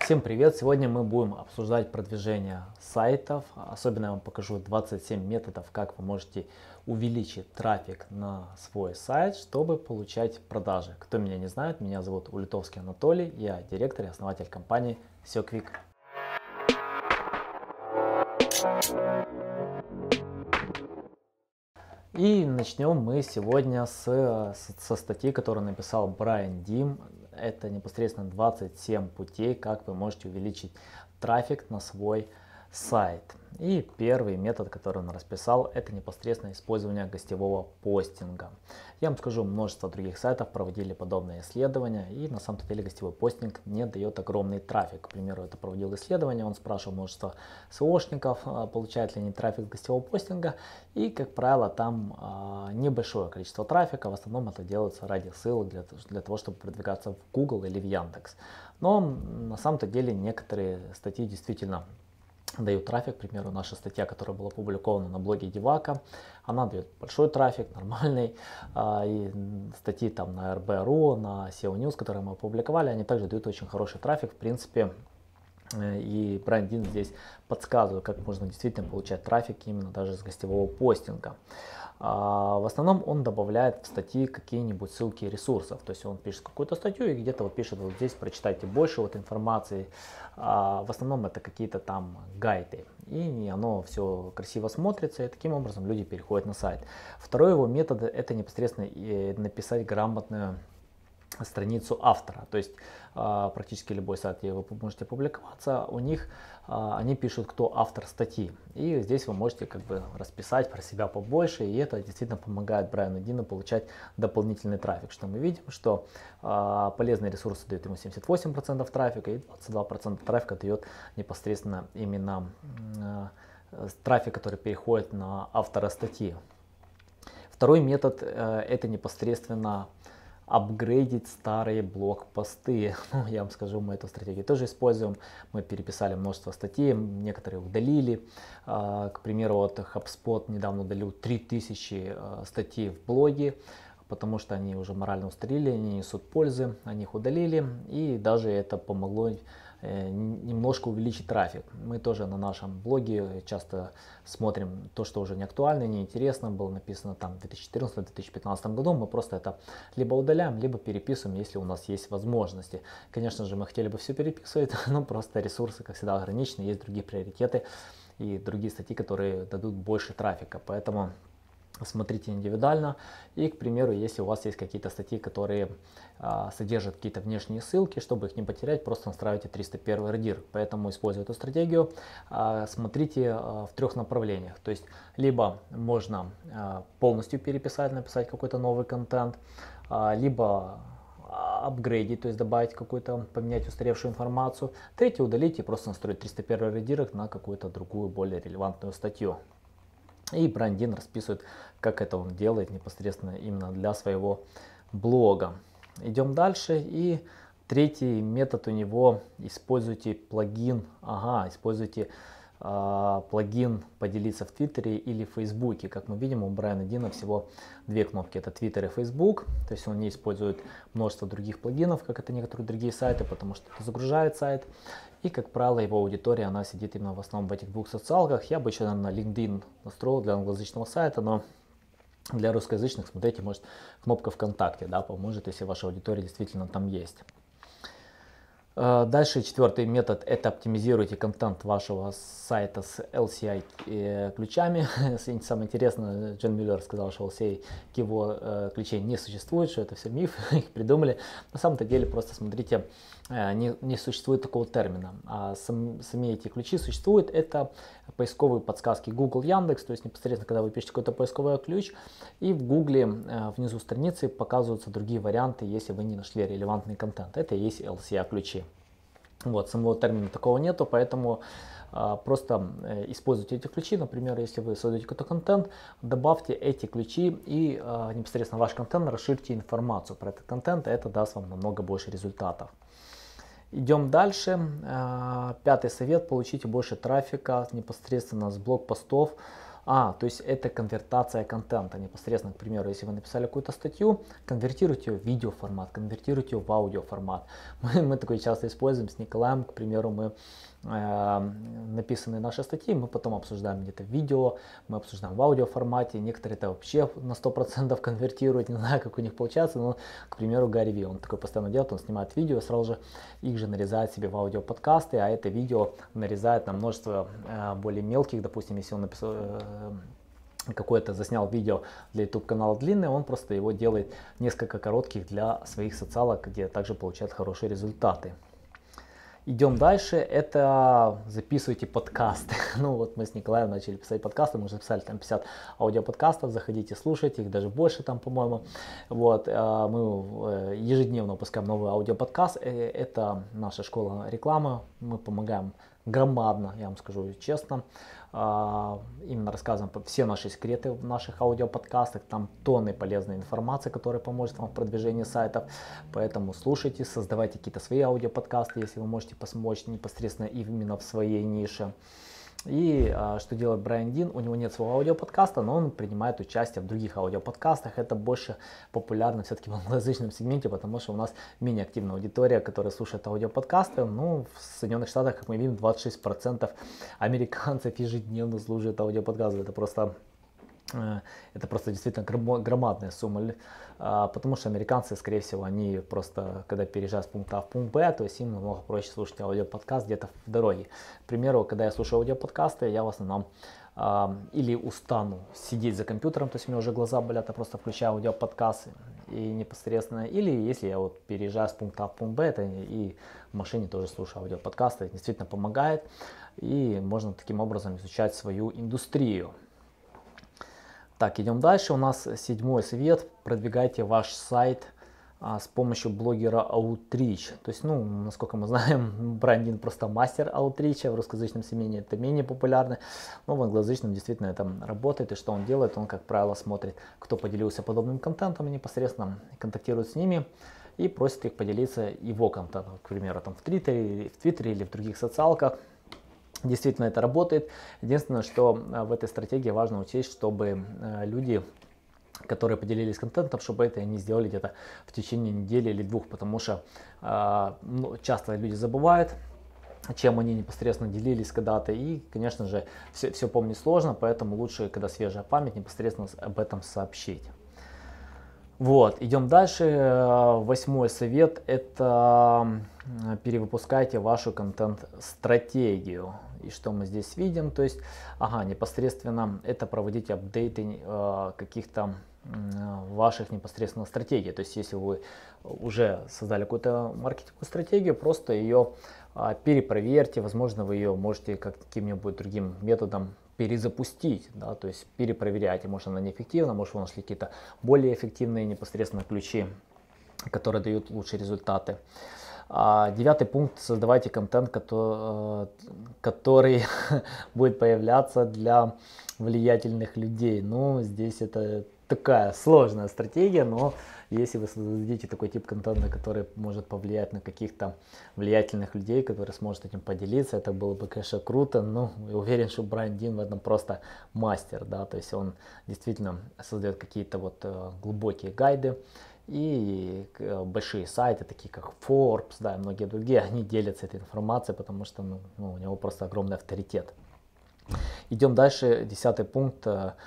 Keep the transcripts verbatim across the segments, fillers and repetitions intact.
Всем привет! Сегодня мы будем обсуждать продвижение сайтов. Особенно я вам покажу двадцать семь методов, как вы можете увеличить трафик на свой сайт, чтобы получать продажи. Кто меня не знает, меня зовут Улитовский Анатолий, я директор и основатель компании SEOquick. И начнем мы сегодня с, с, со статьи, которую написал Брайан Дим. Это непосредственно двадцать семь путей, как вы можете увеличить трафик на свой сайт. И первый метод, который он расписал, это непосредственно использование гостевого постинга. Я вам скажу, множество других сайтов проводили подобные исследования, и на самом деле гостевой постинг не дает огромный трафик. К примеру, это проводил исследование, он спрашивал множество эс и о-шников, получают ли они трафик с гостевого постинга, и, как правило, там а, небольшое количество трафика, в основном это делается ради ссылок, для, для того, чтобы продвигаться в Google или в Яндекс. Но на самом-то деле некоторые статьи действительно дают трафик. К примеру, наша статья, которая была опубликована на блоге Девака, она дает большой трафик, нормальный. И статьи там на эр бэ точка ру, на сео News, которые мы опубликовали, они также дают очень хороший трафик. В принципе, и Брайан Дим здесь подсказывает, как можно действительно получать трафик именно даже с гостевого постинга. В основном он добавляет в статьи какие-нибудь ссылки ресурсов, то есть он пишет какую-то статью и где-то вот пишет: вот здесь прочитайте больше вот информации. В основном это какие-то там гайды, и оно все красиво смотрится, и таким образом люди переходят на сайт. Второй его метод — это непосредственно написать грамотную страницу автора, то есть э, практически любой сайт, где вы можете публиковаться, у них э, они пишут, кто автор статьи, и здесь вы можете как бы расписать про себя побольше, и это действительно помогает Брайану Диму получать дополнительный трафик. Что мы видим, что э, полезные ресурсы дают ему семьдесят восемь процентов трафика, и двадцать два процента трафика дает непосредственно именно э, трафик, который переходит на автора статьи. Второй метод э, это непосредственно апгрейдить старые блог-посты. Ну, я вам скажу, мы эту стратегию тоже используем. Мы переписали множество статей, некоторые удалили. К примеру, вот HubSpot недавно удалил три тысячи статей в блоге, потому что они уже морально устарели, они несут пользы, они их удалили, и даже это помогло немножко увеличить трафик. Мы тоже на нашем блоге часто смотрим то, что уже не актуально, не интересно, было написано там в две тысячи четырнадцатом — две тысячи пятнадцатом году. Мы просто это либо удаляем, либо переписываем, если у нас есть возможности. Конечно же, мы хотели бы все переписывать, но просто ресурсы, как всегда, ограничены, есть другие приоритеты и другие статьи, которые дадут больше трафика. Поэтому смотрите индивидуально. И, к примеру, если у вас есть какие-то статьи, которые а, содержат какие-то внешние ссылки, чтобы их не потерять, просто настраивайте триста первый редир. Поэтому, используя эту стратегию, а, смотрите а, в трех направлениях. То есть, либо можно а, полностью переписать, написать какой-то новый контент, а, либо апгрейдить, то есть добавить какую-то, поменять устаревшую информацию. Третье — удалить и просто настроить триста первый редирект на какую-то другую, более релевантную статью. И Брайан Дим расписывает, как это он делает непосредственно именно для своего блога. Идем дальше. И третий метод у него: используйте плагин. Ага, используйте э, плагин поделиться в Твиттере или в Фейсбуке. Как мы видим, у Брайана Дима всего две кнопки: это Твиттер и Фейсбук. То есть он не использует множество других плагинов, как это некоторые другие сайты, потому что это загружает сайт. И, как правило, его аудитория, она сидит именно в основном в этих двух социалках. Я бы еще, наверное, LinkedIn настроил для англоязычного сайта, но для русскоязычных, смотрите, может, кнопка ВКонтакте, да, поможет, если ваша аудитория действительно там есть. Дальше четвертый метод — это оптимизируйте контент вашего сайта с эл си ай ключами. Самое интересное, Джон Миллер сказал, что эл си ай его ключей не существует, что это все миф, их придумали. На самом-то деле, просто смотрите, не, не существует такого термина. А сам, сами эти ключи существуют. Это поисковые подсказки Google, Яндекс. То есть непосредственно, когда вы пишете какой-то поисковый ключ, и в Google внизу страницы показываются другие варианты, если вы не нашли релевантный контент. Это и есть эл си ай ключи. Вот, самого термина такого нету, поэтому а, просто э, используйте эти ключи. Например, если вы создаете какой-то контент, добавьте эти ключи и а, непосредственно ваш контент расширьте информацию про этот контент, и это даст вам намного больше результатов. Идем дальше. А, пятый совет: получите больше трафика непосредственно с блог-постов. А, то есть это конвертация контента непосредственно, к примеру, если вы написали какую-то статью, конвертируйте ее в видеоформат, конвертируйте ее в аудиоформат. Мы, мы такое часто используем с Николаем, к примеру, мы э, написанные наши статьи, мы потом обсуждаем где-то в видео, мы обсуждаем в аудиоформате, некоторые это вообще на сто процентов конвертируют, не знаю, как у них получается, но, к примеру, Гарри Ви, он такой постоянно делает, он снимает видео, сразу же их же нарезает себе в аудиоподкасты, а это видео нарезает на множество э, более мелких, допустим, если он написал э, какое-то заснял видео для YouTube канала длинное, он просто его делает несколько коротких для своих социалок, где также получает хорошие результаты. Идем дальше, это записывайте подкасты. Ну вот мы с Николаем начали писать подкасты, мы уже записали там пятьдесят аудиоподкастов, заходите, слушайте, их даже больше там, по-моему. Вот, мы ежедневно выпускаем новый аудиоподкаст, это наша школа рекламы, мы помогаем громадно, я вам скажу честно, именно рассказываем все наши секреты в наших аудиоподкастах, там тонны полезной информации, которая поможет вам в продвижении сайтов, поэтому слушайте, создавайте какие-то свои аудиоподкасты, если вы можете помочь непосредственно именно в своей нише. И а, что делает Брайан Дин? У него нет своего аудиоподкаста, но он принимает участие в других аудиоподкастах. Это больше популярно все-таки в англоязычном сегменте, потому что у нас менее активная аудитория, которая слушает аудиоподкасты. Ну, в Соединенных Штатах, как мы видим, двадцать шесть процентов американцев ежедневно слушают аудиоподкасты. Это просто... Это просто действительно громадная сумма, потому что американцы, скорее всего, они просто, когда переезжают с пункта А в пункт Б, то есть им намного проще слушать аудиоподкаст где-то в дороге. К примеру, когда я слушаю аудиоподкасты, я в основном или устану сидеть за компьютером, то есть у меня уже глаза болят, я просто включаю аудиоподкасты и непосредственно, или если я вот переезжаю с пункта А в пункт Б, это и в машине тоже слушаю аудиоподкасты, это действительно помогает, и можно таким образом изучать свою индустрию. Так, идем дальше. У нас седьмой совет. Продвигайте ваш сайт а, с помощью блогера Outreach. То есть, ну, насколько мы знаем, Брайан Дин просто мастер Outreach. В русскоязычном сегменте это менее популярно. Но в англоязычном действительно это работает. И что он делает? Он, как правило, смотрит, кто поделился подобным контентом и непосредственно контактирует с ними и просит их поделиться его контентом. К примеру, там в Твиттере, в Твиттере или в других социалках. Действительно это работает. Единственное, что в этой стратегии важно учесть, чтобы люди, которые поделились контентом, чтобы это не сделали где-то в течение недели или двух, потому что ну, часто люди забывают, чем они непосредственно делились когда-то, и, конечно же, все, все помнить сложно, поэтому лучше, когда свежая память, непосредственно об этом сообщить. Вот, идем дальше. Восьмой совет – это перевыпускайте вашу контент-стратегию. И что мы здесь видим? То есть, ага, непосредственно это проводить апдейты э, каких-то э, ваших непосредственно стратегий. То есть, если вы уже создали какую-то маркетинговую стратегию, просто ее э, перепроверьте. Возможно, вы ее можете как каким-нибудь другим методом перезапустить, да, то есть перепроверяйте, может она неэффективна, может вы нашли какие-то более эффективные непосредственно ключи, которые дают лучшие результаты. А, девятый пункт, создавайте контент, который, который будет появляться для влиятельных людей. Ну, здесь это такая сложная стратегия, но если вы создадите такой тип контента, который может повлиять на каких-то влиятельных людей, которые сможет этим поделиться, это было бы, конечно, круто, но я уверен, что Брайан Дин в этом просто мастер, да, то есть он действительно создает какие-то вот глубокие гайды, и большие сайты, такие как Forbes, да, и многие другие, они делятся этой информацией, потому что ну, ну, у него просто огромный авторитет. Идем дальше, десятый пункт.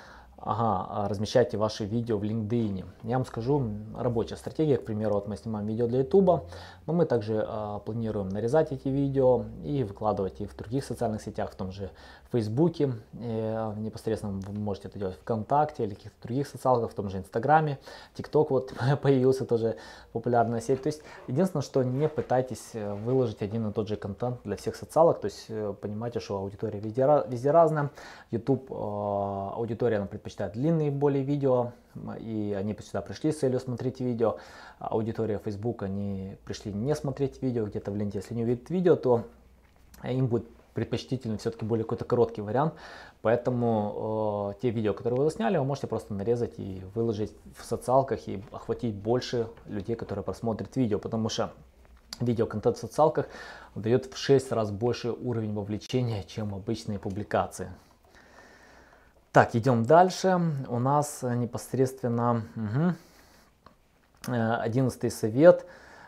Ага, размещайте ваши видео в LinkedIn. Я вам скажу, рабочая стратегия, к примеру, вот мы снимаем видео для YouTube, но мы также э, планируем нарезать эти видео и выкладывать их в других социальных сетях, в том же Фейсбуке, э, непосредственно вы можете это делать ВКонтакте или каких-то других социалках, в том же Инстаграме, ТикТок вот появился тоже популярная сеть. То есть единственное, что не пытайтесь выложить один и тот же контент для всех социалок, то есть э, понимаете, что аудитория везде, везде разная, YouTube э, аудитория она предпочитает читают длинные более видео, и они сюда пришли с целью смотреть видео. Аудитория Facebook, они пришли не смотреть видео, где-то в ленте, если не увидят видео, то им будет предпочтительно все-таки более какой-то короткий вариант. Поэтому э, те видео, которые вы засняли, вы можете просто нарезать и выложить в социалках и охватить больше людей, которые просмотрят видео, потому что видеоконтент в социалках дает в шесть раз больше уровень вовлечения, чем обычные публикации. Так, идем дальше. У нас непосредственно одиннадцатый совет.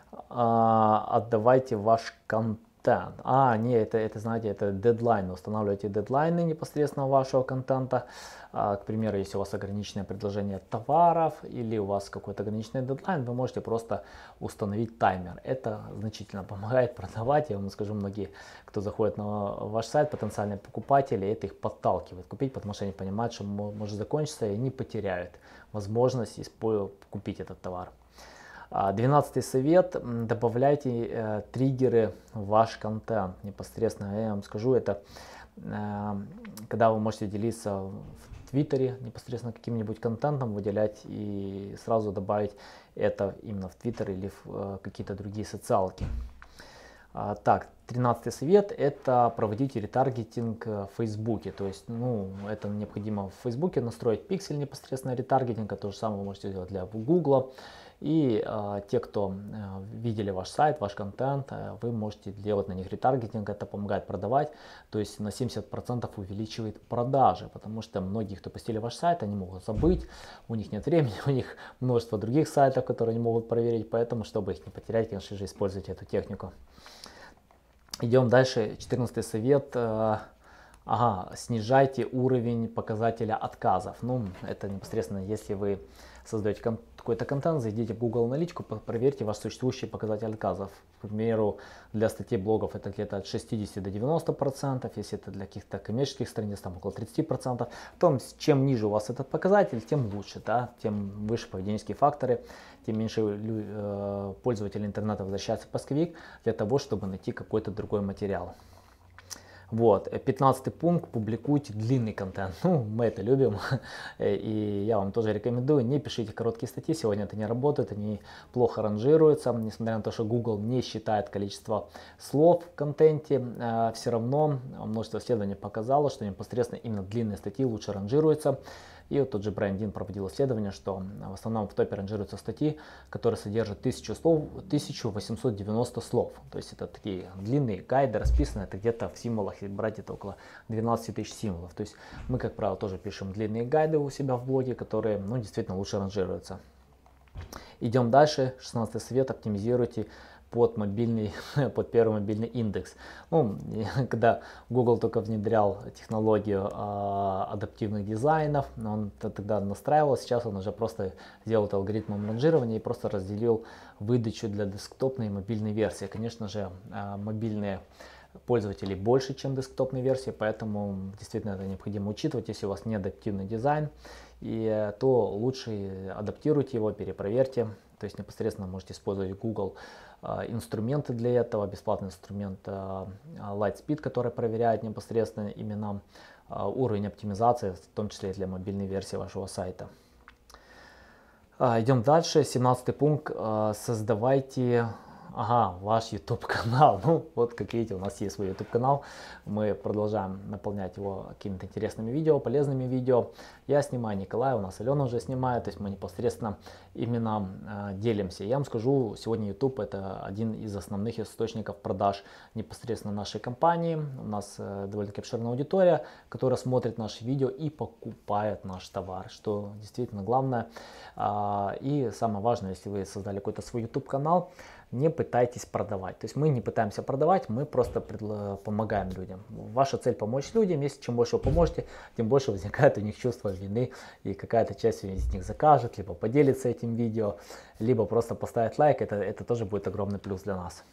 Отдавайте ваш контент. А, не, это, это, знаете, это дедлайны. Устанавливайте дедлайны непосредственно вашего контента. К примеру, если у вас ограниченное предложение товаров или у вас какой-то ограниченный дедлайн, вы можете просто установить таймер. Это значительно помогает продавать. Я вам скажу, многие, кто заходит на ваш сайт, потенциальные покупатели, это их подталкивает купить, потому что они понимают, что может закончиться, и они потеряют возможность купить этот товар. Двенадцатый совет. Добавляйте э, триггеры в ваш контент. Непосредственно, я вам скажу, это э, когда вы можете делиться в Твиттере непосредственно каким-нибудь контентом, выделять и сразу добавить это именно в Твиттер или в э, какие-то другие социалки. А, так, тринадцатый совет. Это проводить ретаргетинг в Фейсбуке. То есть, ну, это необходимо в Фейсбуке настроить пиксель непосредственно ретаргетинга. То же самое вы можете сделать для Гугла. И э, те, кто э, видели ваш сайт, ваш контент, э, вы можете делать на них ретаргетинг, это помогает продавать, то есть на семьдесят процентов увеличивает продажи, потому что многие, кто посетили ваш сайт, они могут забыть, у них нет времени, у них множество других сайтов, которые они могут проверить, поэтому, чтобы их не потерять, конечно же, используйте эту технику. Идем дальше, четырнадцатый совет. Э, ага, снижайте уровень показателя отказов. Ну, это непосредственно, если вы создаете какой-то контент, зайдите в Google аналитику, проверьте ваш существующий показатель отказов. К примеру, для статей блогов это где-то от шестидесяти до девяноста процентов, если это для каких-то коммерческих страниц, там около тридцати процентов. То чем ниже у вас этот показатель, тем лучше, да? Тем выше поведенческие факторы, тем меньше э, пользователей интернета возвращается в поисковик для того, чтобы найти какой-то другой материал. Вот, пятнадцатый пункт. Публикуйте длинный контент. Ну, мы это любим. И я вам тоже рекомендую, не пишите короткие статьи. Сегодня это не работает, они плохо ранжируются. Несмотря на то, что Google не считает количество слов в контенте, все равно множество исследований показало, что непосредственно именно длинные статьи лучше ранжируются. И вот тот же Брайан Дин проводил исследование, что в основном в топе ранжируются статьи, которые содержат тысячу слов, тысячу восемьсот девяносто слов. То есть это такие длинные гайды, расписаны, это где-то в символах, и брать это около двенадцати тысяч символов. То есть мы, как правило, тоже пишем длинные гайды у себя в блоге, которые, ну, действительно лучше ранжируются. Идем дальше. шестнадцатый совет. Оптимизируйте под мобильный, под первый мобильный индекс. Ну, когда Google только внедрял технологию а, адаптивных дизайнов, он тогда настраивал, сейчас он уже просто сделал это алгоритмом ранжирования и просто разделил выдачу для десктопной и мобильной версии. Конечно же, а, мобильные пользователи больше, чем десктопные версии, поэтому действительно это необходимо учитывать. Если у вас не адаптивный дизайн, и, то лучше адаптируйте его, перепроверьте. То есть непосредственно можете использовать Google э, инструменты для этого, бесплатный инструмент э, Lightspeed, который проверяет непосредственно именно э, уровень оптимизации, в том числе и для мобильной версии вашего сайта. Э, идем дальше. семнадцатый пункт. Э, создавайте ага, ваш YouTube канал. Ну, вот как видите, у нас есть свой YouTube канал. Мы продолжаем наполнять его какими-то интересными видео, полезными видео. Я снимаю, Николай, у нас Алена уже снимает. То есть мы непосредственно именно э, делимся. Я вам скажу, сегодня YouTube это один из основных источников продаж непосредственно нашей компании. У нас э, довольно-таки обширная аудитория, которая смотрит наши видео и покупает наш товар, что действительно главное. Э, и самое важное, если вы создали какой-то свой YouTube канал, не пытайтесь продавать. То есть мы не пытаемся продавать, мы просто помогаем людям. Ваша цель помочь людям. Если чем больше вы поможете, тем больше возникает у них чувство вины, и какая-то часть из них закажет, либо поделится этим видео, либо просто поставит лайк. Это, это тоже будет огромный плюс для нас.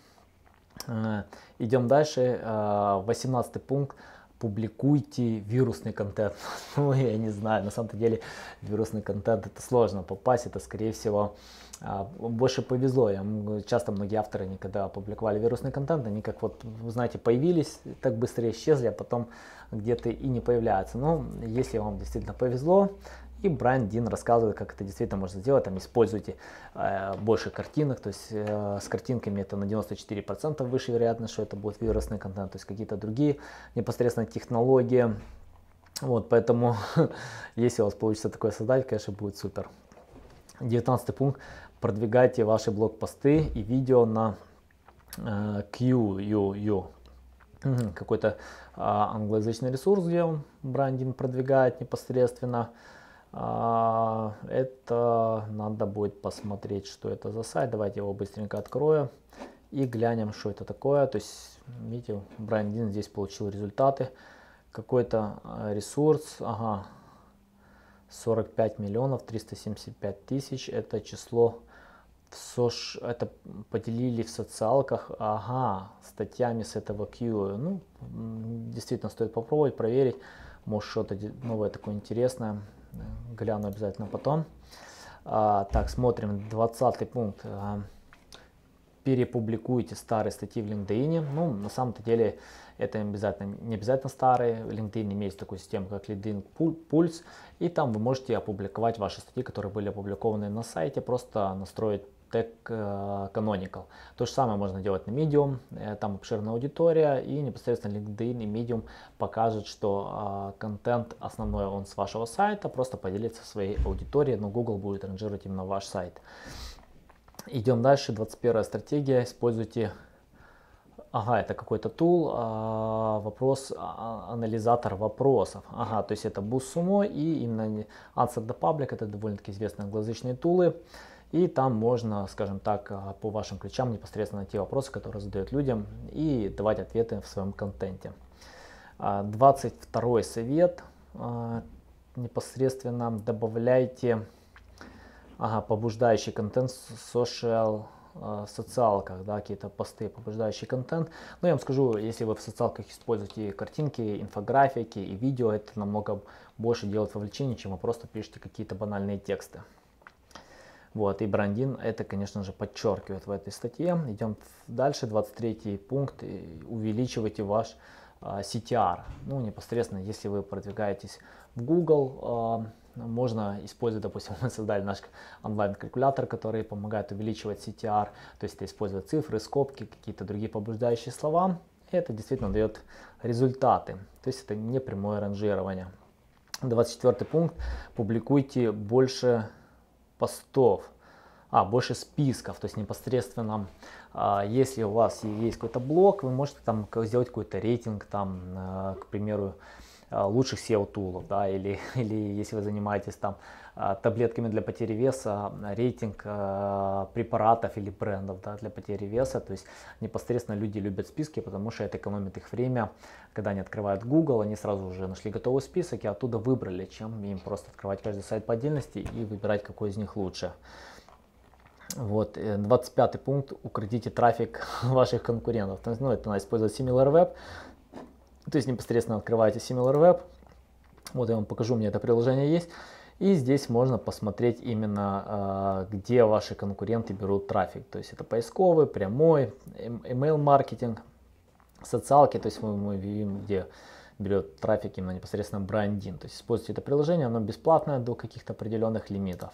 Идем дальше. восемнадцатый пункт. Публикуйте вирусный контент. Ну, я не знаю, на самом деле вирусный контент это сложно попасть, это скорее всего больше повезло. Я, часто многие авторы, они, когда опубликовали вирусный контент, они как вот, вы знаете, появились, так быстро исчезли, а потом где-то и не появляются. Но если вам действительно повезло, и Брайан Дин рассказывает, как это действительно можно сделать. Там используйте э, больше картинок, то есть э, с картинками это на девяносто четыре процента выше вероятность, что это будет вирусный контент, то есть какие-то другие непосредственно технологии. Вот, поэтому если у вас получится такое создать, конечно, будет супер. девятнадцатый пункт. Продвигайте ваши блог-посты и видео на э, Q U U. какой-то а, англоязычный ресурс, где он брендинг продвигает непосредственно. А, это надо будет посмотреть, что это за сайт. Давайте его быстренько открою и глянем, что это такое. То есть, видите, брендинг здесь получил результаты. Какой-то ресурс, ага, сорок пять миллионов триста семьдесят пять тысяч, это число, в сош... это поделили в социалках, ага, статьями с этого Q. Ну, действительно стоит попробовать, проверить, может что-то новое такое интересное, гляну обязательно потом. А, так, смотрим, двадцатый пункт. Перепубликуйте старые статьи в LinkedIn. Ну, на самом-то деле, это обязательно, не обязательно старые. LinkedIn имеет такую систему, как LinkedIn Pulse, и там вы можете опубликовать ваши статьи, которые были опубликованы на сайте, просто настроить тег Canonical. То же самое можно делать на Medium, там обширная аудитория, и непосредственно LinkedIn и Medium покажут, что контент основной он с вашего сайта, просто поделиться своей аудиторией, но Google будет ранжировать именно ваш сайт. Идем дальше. двадцать первая стратегия. Используйте, ага, это какой-то тул, а, вопрос, а, анализатор вопросов. Ага, то есть это BuzzSumo и именно Answer the Public, это довольно-таки известные англоязычные тулы. И там можно, скажем так, по вашим ключам непосредственно найти вопросы, которые задают людям, и давать ответы в своем контенте. двадцать второй совет. Непосредственно добавляйте Ага, побуждающий контент в social, э, социалках, да, какие-то посты, побуждающий контент. Но я вам скажу, если вы в социалках используете картинки, инфографики и видео, это намного больше делает вовлечение, чем вы просто пишете какие-то банальные тексты. Вот, и брендинг это, конечно же, подчеркивает в этой статье. Идем дальше, двадцать третий пункт. Увеличивайте ваш э, си ти ар. Ну, непосредственно, если вы продвигаетесь в Google, э, можно использовать, допустим, мы создали наш онлайн-калькулятор, который помогает увеличивать си ти ар, то есть это использовать цифры, скобки, какие-то другие побуждающие слова. И это действительно дает результаты, то есть это не прямое ранжирование. двадцать четвёртый пункт. Публикуйте больше постов, а, больше списков, то есть непосредственно, а, если у вас есть какой-то блог, вы можете там сделать какой-то рейтинг, там, а, к примеру, лучших сео тулов, да, или, или если вы занимаетесь там таблетками для потери веса, рейтинг э, препаратов или брендов, да, для потери веса. То есть непосредственно люди любят списки, потому что это экономит их время. Когда они открывают Google, они сразу уже нашли готовый список и оттуда выбрали, чем им просто открывать каждый сайт по отдельности и выбирать, какой из них лучше. Вот, двадцать пятый пункт. Украдите трафик ваших конкурентов. То есть, ну, это надо использовать SimilarWeb. То есть непосредственно открываете SimilarWeb. Вот я вам покажу, у меня это приложение есть. И здесь можно посмотреть именно, где ваши конкуренты берут трафик. То есть это поисковый, прямой, email маркетинг, социалки. То есть мы, мы видим, где берет трафик именно непосредственно брендинг. То есть используйте это приложение, оно бесплатное до каких-то определенных лимитов.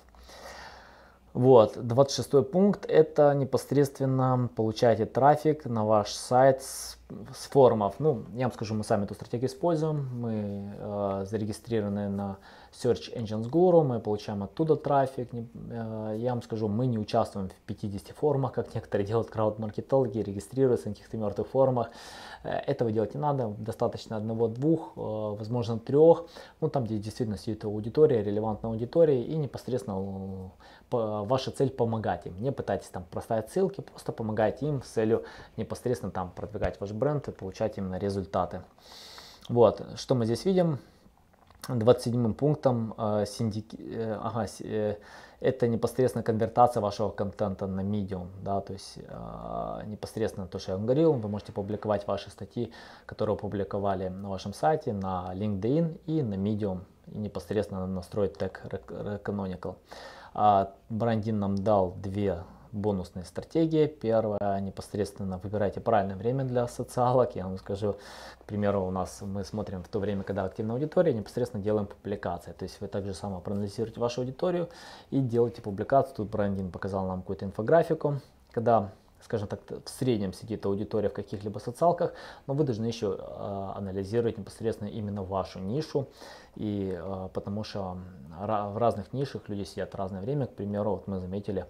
Вот, двадцать шестой пункт, это непосредственно получаете трафик на ваш сайт с, с форумов. Ну, я вам скажу, мы сами эту стратегию используем, мы э, зарегистрированы на Search Engines Guru, мы получаем оттуда трафик. Э, я вам скажу, мы не участвуем в пятидесяти форумах, как некоторые делают крауд-маркетологи, регистрируются на каких-то мертвых форумах. Э, этого делать не надо, достаточно одного-двух, э, возможно трех, ну там, где действительно сидит аудитория, релевантная аудитория, и непосредственно ваша цель помогать им. Не пытайтесь там проставить ссылки, просто помогайте им с целью непосредственно там продвигать ваш бренд и получать именно результаты. Вот, что мы здесь видим? двадцать седьмым пунктом э, синдики, э, ага, э, это непосредственно конвертация вашего контента на Medium, да, то есть э, непосредственно то, что я вам говорил, вы можете публиковать ваши статьи, которые опубликовали на вашем сайте, на LinkedIn и на Medium, и непосредственно настроить тег Canonical. А брендинг нам дал две бонусные стратегии. Первая, непосредственно выбирайте правильное время для социалок. Я вам скажу, к примеру, у нас мы смотрим в то время, когда активная аудитория, непосредственно делаем публикации. То есть вы также само проанализируете вашу аудиторию и делаете публикацию. Тут брендинг показал нам какую-то инфографику, когда, скажем так, в среднем сидит аудитория в каких-либо социалках, но вы должны еще э, анализировать непосредственно именно вашу нишу, и э, потому что в разных нишах люди сидят в разное время. К примеру, вот мы заметили,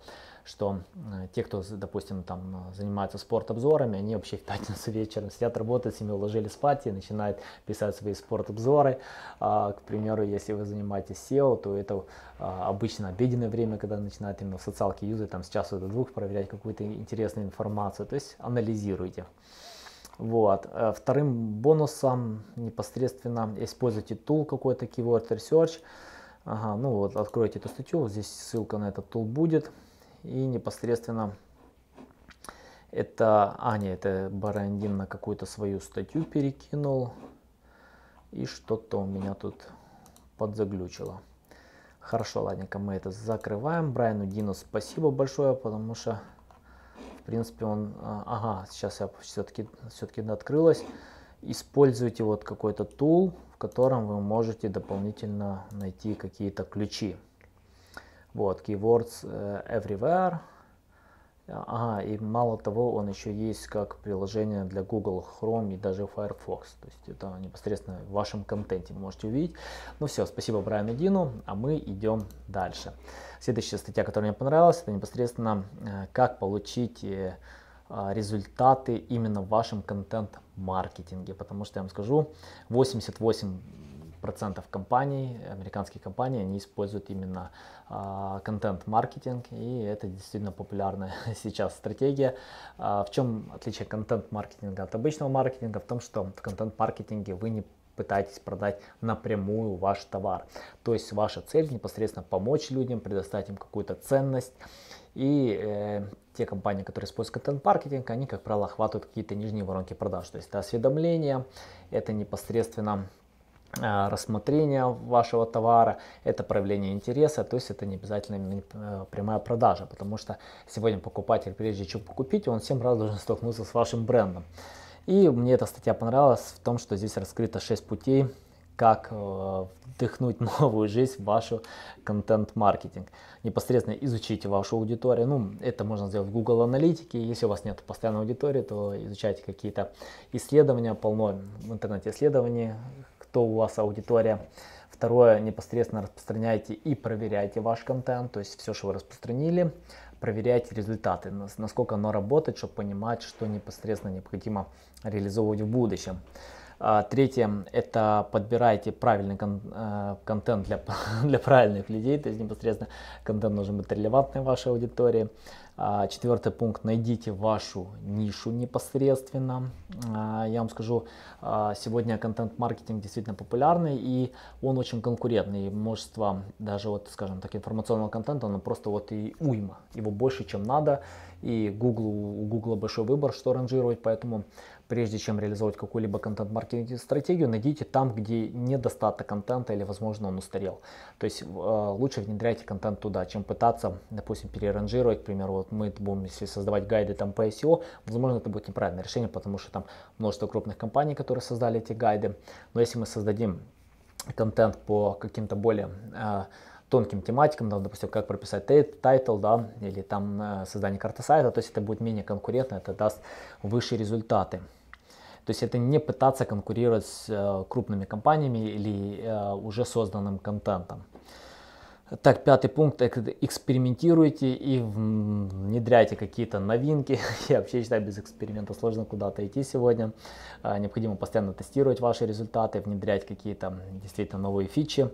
что те, кто, допустим, там занимается спортобзорами, они вообще в пятницу вечером сидят, работают, семью уложили спать и начинают писать свои спортобзоры. К примеру, если вы занимаетесь сео, то это обычно обеденное время, когда начинают именно в социалке юзать, там с часу до двух проверять какую-то интересную информацию, то есть анализируйте. Вот. Вторым бонусом непосредственно используйте tool какой-то, Keyword Research. Ага, ну вот, откройте эту статью, вот здесь ссылка на этот tool будет. И непосредственно это, а нет, это Брайан Дим на какую-то свою статью перекинул. И что-то у меня тут подзаглючило. Хорошо, ладненько, мы это закрываем. Брайану Дину спасибо большое, потому что, в принципе, он... Ага, сейчас я все-таки все-таки открылось. Используйте вот какой-то tool, в котором вы можете дополнительно найти какие-то ключи. Вот, keywords everywhere. Ага, и мало того, он еще есть как приложение для Google Chrome и даже Firefox. То есть это непосредственно в вашем контенте вы можете увидеть. Ну все, спасибо Брайану Дину, а мы идем дальше. Следующая статья, которая мне понравилась, это непосредственно как получить результаты именно в вашем контент-маркетинге. Потому что я вам скажу, восемьдесят восемь процентов компаний, американских компаний, они используют именно а, контент-маркетинг, и это действительно популярная сейчас стратегия. А, в чем отличие контент-маркетинга от обычного маркетинга? В том, что в контент-маркетинге вы не пытаетесь продать напрямую ваш товар. То есть ваша цель непосредственно помочь людям, предоставить им какую-то ценность. И э, те компании, которые используют контент-маркетинг, они, как правило, охватывают какие-то нижние воронки продаж. То есть это осведомление, это непосредственно рассмотрение вашего товара, это проявление интереса, то есть это не обязательно прямая продажа, потому что сегодня покупатель, прежде чем купить, он семь раз должен столкнуться с вашим брендом. И мне эта статья понравилась в том, что здесь раскрыто шесть путей, как вдохнуть новую жизнь в вашу контент-маркетинг. Непосредственно изучите вашу аудиторию. Ну, это можно сделать в Google аналитике. Если у вас нет постоянной аудитории, то изучайте какие-то исследования, полно в интернете исследований, кто у вас аудитория. Второе, непосредственно распространяйте и проверяйте ваш контент, то есть все, что вы распространили, проверяйте результаты, насколько оно работает, чтобы понимать, что непосредственно необходимо реализовывать в будущем. Третье, это подбирайте правильный кон контент для, для правильных людей, то есть непосредственно контент должен быть релевантный вашей аудитории. Четвертый пункт, найдите вашу нишу непосредственно. Я вам скажу, сегодня контент-маркетинг действительно популярный, и он очень конкурентный. Множество даже, вот, скажем так, информационного контента, он просто вот и уйма, его больше, чем надо. И Google, у Google большой выбор, что ранжировать, поэтому прежде чем реализовать какую-либо контент-маркетинг стратегию, найдите там, где недостаток контента или, возможно, он устарел. То есть э, лучше внедряйте контент туда, чем пытаться, допустим, переранжировать. К примеру, вот мы будем, если создавать гайды там по эс и о, возможно, это будет неправильное решение, потому что там множество крупных компаний, которые создали эти гайды. Но если мы создадим контент по каким-то более э, тонким тематикам, да, допустим, как прописать тайтл, да, или там э, создание карты сайта, то есть это будет менее конкурентно, это даст выше результаты. То есть это не пытаться конкурировать с э, крупными компаниями или э, уже созданным контентом. Так, пятый пункт, экспериментируйте и внедряйте какие-то новинки. Я вообще считаю, без эксперимента сложно куда-то идти сегодня. Э, необходимо постоянно тестировать ваши результаты, внедрять какие-то действительно новые фичи.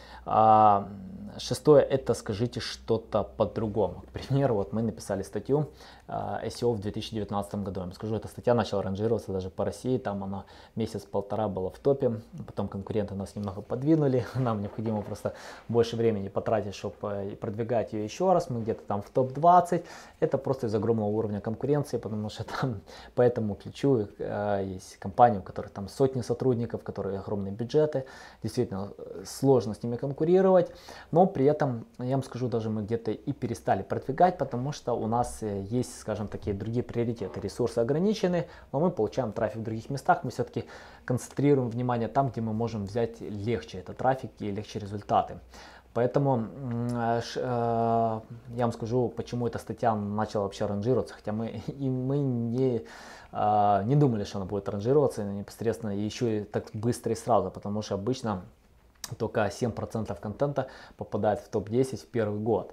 А, шестое, это скажите что-то по-другому. К примеру, вот мы написали статью а, эс и о в две тысячи девятнадцатом году. Я вам скажу, эта статья начала ранжироваться даже по России, там она месяц-полтора была в топе, потом конкуренты нас немного подвинули, нам необходимо просто больше времени потратить, чтобы продвигать ее еще раз, мы где-то там в топ двадцать, это просто из огромного уровня конкуренции, потому что там по этому ключу а, есть компании, у которых там сотни сотрудников, которые огромные бюджеты, действительно сложно с ними конкурировать. конкурировать, но при этом, я вам скажу, даже мы где-то и перестали продвигать, потому что у нас есть, скажем, такие другие приоритеты, ресурсы ограничены, но мы получаем трафик в других местах, мы все-таки концентрируем внимание там, где мы можем взять легче этот трафик и легче результаты. Поэтому э, я вам скажу, почему эта статья начала вообще ранжироваться, хотя мы, и мы не, э, не думали, что она будет ранжироваться непосредственно еще и так быстро и сразу, потому что обычно только семь процентов контента попадает в топ десять в первый год.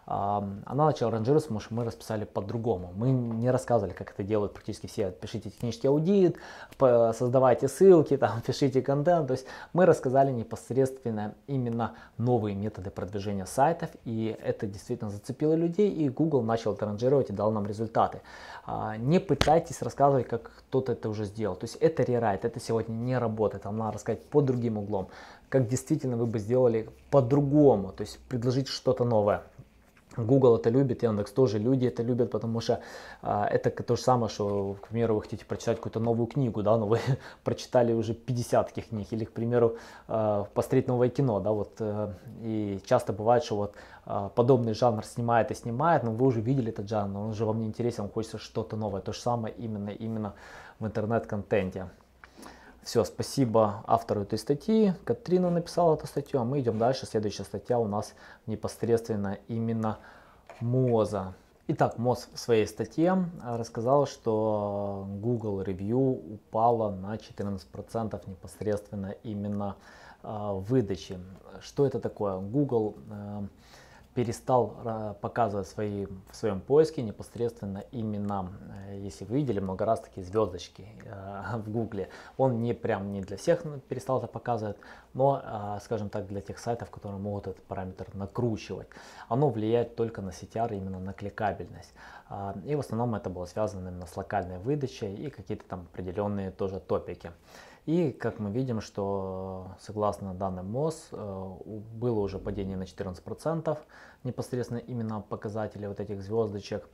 она начала ранжироваться, потому что мы расписали по-другому. Мы не рассказывали, как это делают практически все. Пишите технический аудит, создавайте ссылки, там, пишите контент. То есть мы рассказали непосредственно именно новые методы продвижения сайтов, и это действительно зацепило людей, и Google начал это ранжировать и дал нам результаты. Не пытайтесь рассказывать, как кто-то это уже сделал. То есть это рерайт, это сегодня не работает. Вам надо рассказать под другим углом, как действительно вы бы сделали по-другому, то есть предложить что-то новое. Google это любит, Яндекс тоже, люди это любят, потому что а, это то же самое, что, к примеру, вы хотите прочитать какую-то новую книгу, да, но вы прочитали уже пятьдесят таких книг, или, к примеру, а, посмотреть новое кино, да, вот, а, и часто бывает, что вот а, подобный жанр снимает и снимает, но вы уже видели этот жанр, но он уже вам не интересен, вам хочется что-то новое, то же самое именно, именно в интернет-контенте. Все, спасибо автору этой статьи. Катрина написала эту статью, а мы идем дальше. Следующая статья у нас непосредственно именно Моза. Итак, Моз в своей статье рассказал, что Google Review упала на четырнадцать процентов непосредственно именно э, выдачи. Что это такое? Google э, перестал э, показывать свои, в своем поиске непосредственно именно, э, если вы видели много раз такие звездочки э, в Гугле, он не прям не для всех перестал это показывать, но, э, скажем так, для тех сайтов, которые могут этот параметр накручивать. Оно влияет только на си ти ар, именно на кликабельность. Э, и в основном это было связано именно с локальной выдачей и какие-то там определенные тоже топики. И как мы видим, что согласно данным Моз, было уже падение на четырнадцать процентов непосредственно именно показателей вот этих звездочек.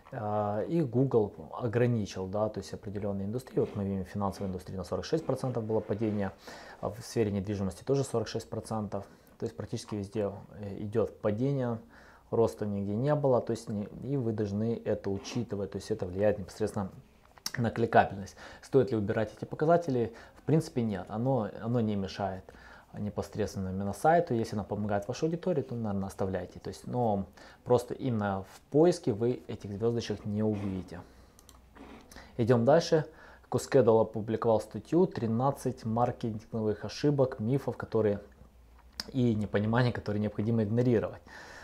И Google ограничил, да, то есть определенные индустрии. Вот мы видим, в финансовой индустрии на сорок шесть процентов было падение, в сфере недвижимости тоже сорок шесть процентов. То есть практически везде идет падение, роста нигде не было. То есть и вы должны это учитывать, то есть это влияет непосредственно на кликабельность. Стоит ли убирать эти показатели? В принципе нет, оно, оно не мешает непосредственно именно сайту. Если оно помогает вашей аудитории, то, наверное, оставляйте. То есть, но просто именно в поиске вы этих звездочек не увидите. Идем дальше. Кускедл опубликовал статью тринадцать маркетинговых ошибок, мифов, которые и непонимания, которые необходимо игнорировать.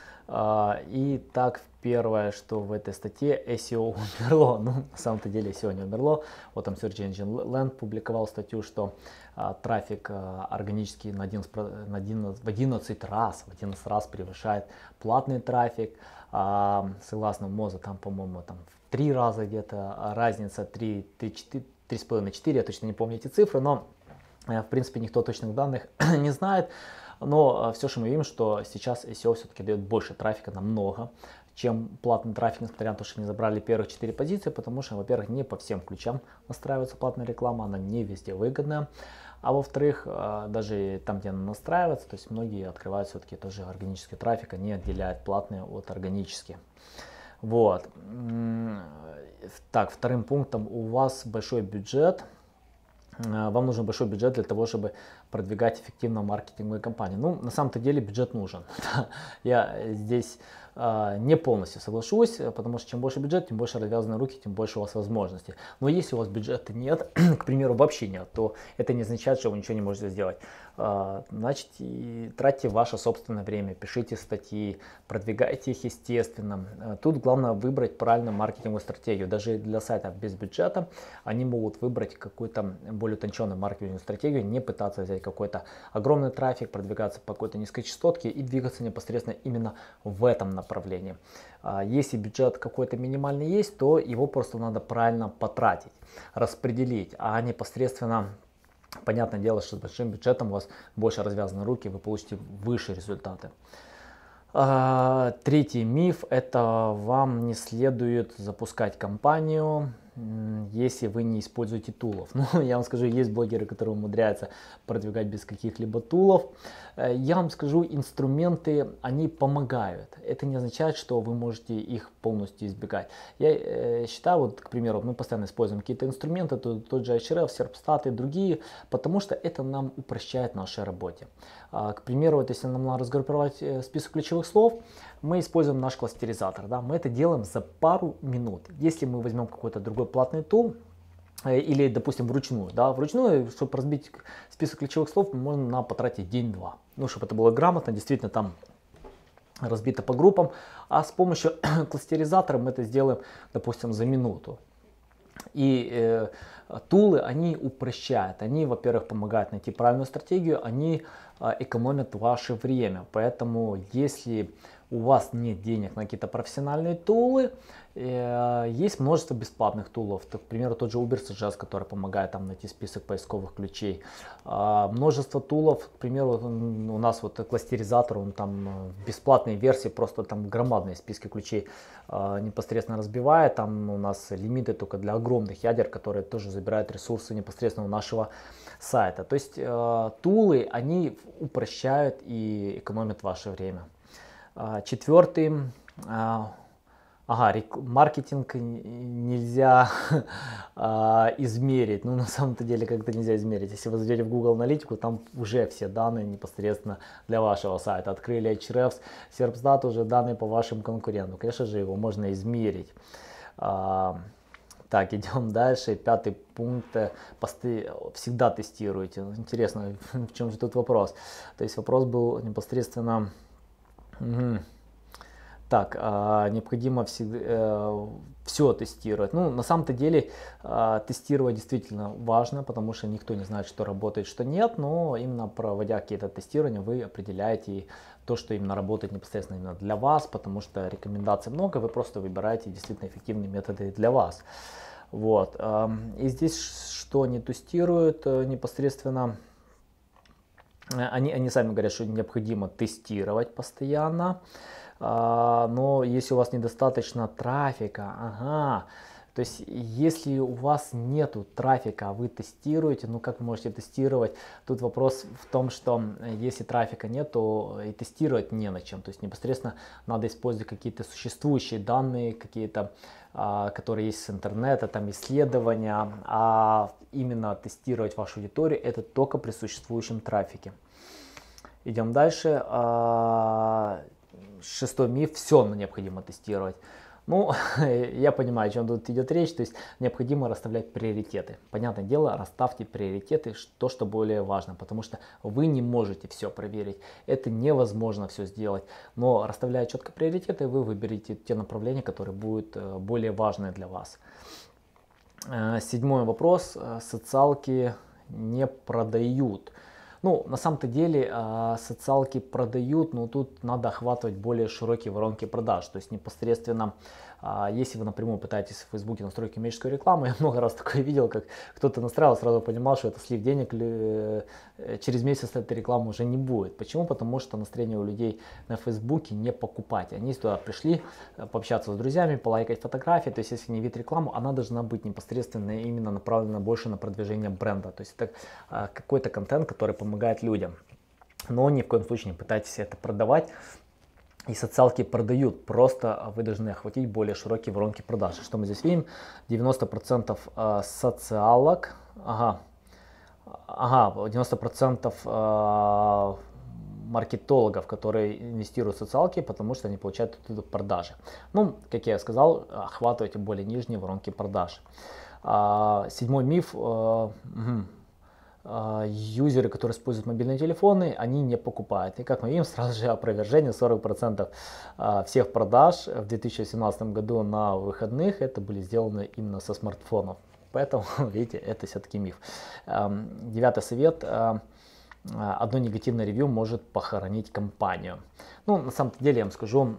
И так, первое, что в этой статье эс и о умерло. Ну, на самом-то деле эс и о не умерло. Вот там Search Engine Land публиковал статью, что а, трафик а, органический на одиннадцать, на одиннадцать, в одиннадцать раз, в одиннадцать раз превышает платный трафик. А, согласно Моза, там, по-моему, там в три раза где-то разница, три, три, четыре, три с половиной, четыре, я точно не помню эти цифры, но в принципе никто точных данных не знает. Но все, что мы видим, что сейчас эс и о все-таки дает больше трафика намного, чем платный трафик, несмотря на то, что они забрали первых четыре позиции, потому что, во-первых, не по всем ключам настраивается платная реклама, она не везде выгодная. А во-вторых, даже там, где она настраивается, то есть многие открывают все-таки тоже органический трафик, они отделяют платные от органических. Вот. Так, вторым пунктом, у вас большой бюджет. Вам нужен большой бюджет для того, чтобы продвигать эффективно маркетинговые кампании. Ну, на самом-то деле бюджет нужен. Я здесь э, не полностью соглашусь, потому что чем больше бюджет, тем больше развязаны руки, тем больше у вас возможностей. Но если у вас бюджета нет, к примеру, вообще нет, то это не означает, что вы ничего не можете сделать. Э, значит, и тратьте ваше собственное время, пишите статьи, продвигайте их естественно. Тут главное выбрать правильную маркетинговую стратегию. Даже для сайтов без бюджета они могут выбрать какую-то более утонченную маркетинговую стратегию, не пытаться взять какой-то огромный трафик, продвигаться по какой-то низкочастотке и двигаться непосредственно именно в этом направлении. Если бюджет какой-то минимальный есть, то его просто надо правильно потратить, распределить, а непосредственно, понятное дело, что с большим бюджетом у вас больше развязаны руки, вы получите выше результаты. Третий миф – это вам не следует запускать кампанию, если вы не используете тулов. Ну, я вам скажу, есть блогеры, которые умудряются продвигать без каких-либо тулов. Я вам скажу, инструменты, они помогают. Это не означает, что вы можете их полностью избегать. Я э, считаю, вот, к примеру, мы постоянно используем какие-то инструменты, тот, тот же эйч эр эф, Serpstat и другие, потому что это нам упрощает нашей работе. А, к примеру, вот, если нам надо разгруппировать список ключевых слов, мы используем наш кластеризатор. Да? Мы это делаем за пару минут. Если мы возьмем какой-то другой платный тул, или, допустим, вручную, да, вручную, чтобы разбить список ключевых слов, можно потратить день-два. Ну, чтобы это было грамотно, действительно там разбито по группам, а с помощью кластеризатора мы это сделаем, допустим, за минуту. И э, тулы, они упрощают, они, во-первых, помогают найти правильную стратегию, они э, экономят ваше время. Поэтому, если у вас нет денег на какие-то профессиональные тулы, э, есть множество бесплатных тулов. Так, к примеру, тот же Ubersuggest, который помогает там найти список поисковых ключей. Э, множество тулов, к примеру, у нас вот кластеризатор, он там в бесплатной версии просто там громадные списки ключей э, непосредственно разбивает. Там у нас лимиты только для огромных ядер, которые тоже забирают ресурсы непосредственно у нашего сайта. То есть э, тулы, они упрощают и экономят ваше время. Четвертый, ага, маркетинг нельзя а, измерить. Ну, на самом-то деле, как-то нельзя измерить. Если вы зайдете в Google Аналитику, там уже все данные непосредственно для вашего сайта. Открыли Ahrefs, Serpstat, уже данные по вашим конкурентам. Конечно же, его можно измерить. А, так, идем дальше. Пятый пункт. Посты всегда тестируйте. Интересно, в чем же тут вопрос? То есть вопрос был непосредственно... Угу. Так, а, необходимо всегда, э, все тестировать. Ну, на самом-то деле, э, тестировать действительно важно, потому что никто не знает, что работает, что нет, но именно проводя какие-то тестирования, вы определяете то, что именно работает непосредственно именно для вас, потому что рекомендаций много, вы просто выбираете действительно эффективные методы для вас. Вот. И здесь, что они тестируют непосредственно, Они, они сами говорят, что необходимо тестировать постоянно, а, но если у вас недостаточно трафика, ага, то есть если у вас нету трафика, а вы тестируете, ну как вы можете тестировать? Тут вопрос в том, что если трафика нет, то и тестировать не на чем. То есть непосредственно надо использовать какие-то существующие данные, какие-то, а, которые есть с интернета, там исследования, а именно тестировать вашу аудиторию это только при существующем трафике. Идем дальше. Шестой миф. Все необходимо тестировать. Ну, я понимаю, о чем тут идет речь. То есть необходимо расставлять приоритеты. Понятное дело, расставьте приоритеты, то, что более важно. Потому что вы не можете все проверить. Это невозможно все сделать. Но расставляя четко приоритеты, вы выберете те направления, которые будут более важны для вас. Седьмой вопрос. Социалки не продают. Ну, на самом-то деле социалки продают, но тут надо охватывать более широкие воронки продаж. То есть непосредственно, если вы напрямую пытаетесь в Фейсбуке настроить коммерческую рекламу, я много раз такое видел, как кто-то настраивал, сразу понимал, что это слив денег, через месяц этой рекламы уже не будет. Почему? Потому что настроение у людей на Фейсбуке не покупать. Они туда пришли пообщаться с друзьями, полайкать фотографии. То есть если не видеть рекламу, она должна быть непосредственно именно направлена больше на продвижение бренда. То есть это какой-то контент, который помогает людям. Но ни в коем случае не пытайтесь это продавать. И социалки продают, просто вы должны охватить более широкие воронки продаж. Что мы здесь видим? девяносто процентов социалок, ага, ага, девяносто процентов маркетологов, которые инвестируют в социалки, потому что они получают оттуда продажи. Ну, как я сказал, охватывайте более нижние воронки продаж. Седьмой миф. Угу. Юзеры, которые используют мобильные телефоны, они не покупают. И как мы видим, сразу же опровержение: сорок процентов всех продаж в две тысячи семнадцатом году на выходных это были сделаны именно со смартфонов. Поэтому, видите, это все-таки миф. Девятый совет. Одно негативное ревью может похоронить компанию. Ну, на самом деле, я вам скажу,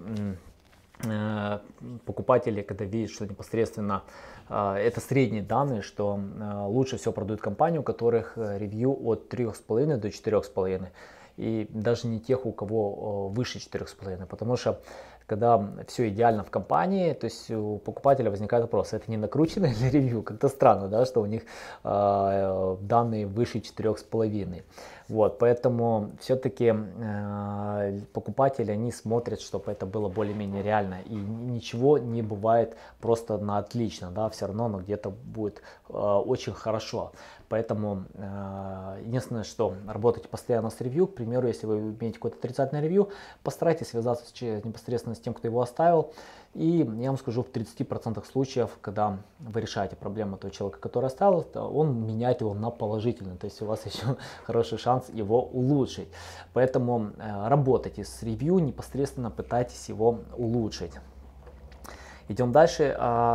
покупатели, когда видят, что непосредственно это средние данные, что лучше всего продают компании, у которых ревью от трёх с половиной до четырёх с половиной. И даже не тех, у кого выше четырёх с половиной. Потому что когда все идеально в компании, то есть у покупателя возникает вопрос: это не накрученное ли ревью? Как-то странно, да, что у них э, данные выше четырёх с половиной. Вот, поэтому все-таки э, покупатели, они смотрят, чтобы это было более-менее реально. И ничего не бывает просто на отлично, да, все равно оно где-то будет э, очень хорошо. Поэтому э, единственное, что работайте постоянно с ревью. К примеру, если вы имеете какое-то отрицательное ревью, постарайтесь связаться с, непосредственно с тем, кто его оставил. И я вам скажу, в тридцати процентах случаев, когда вы решаете проблему того человека, который оставил, он меняет его на положительный. То есть у вас еще хороший шанс его улучшить. Поэтому э, работайте с ревью, непосредственно пытайтесь его улучшить. Идем дальше.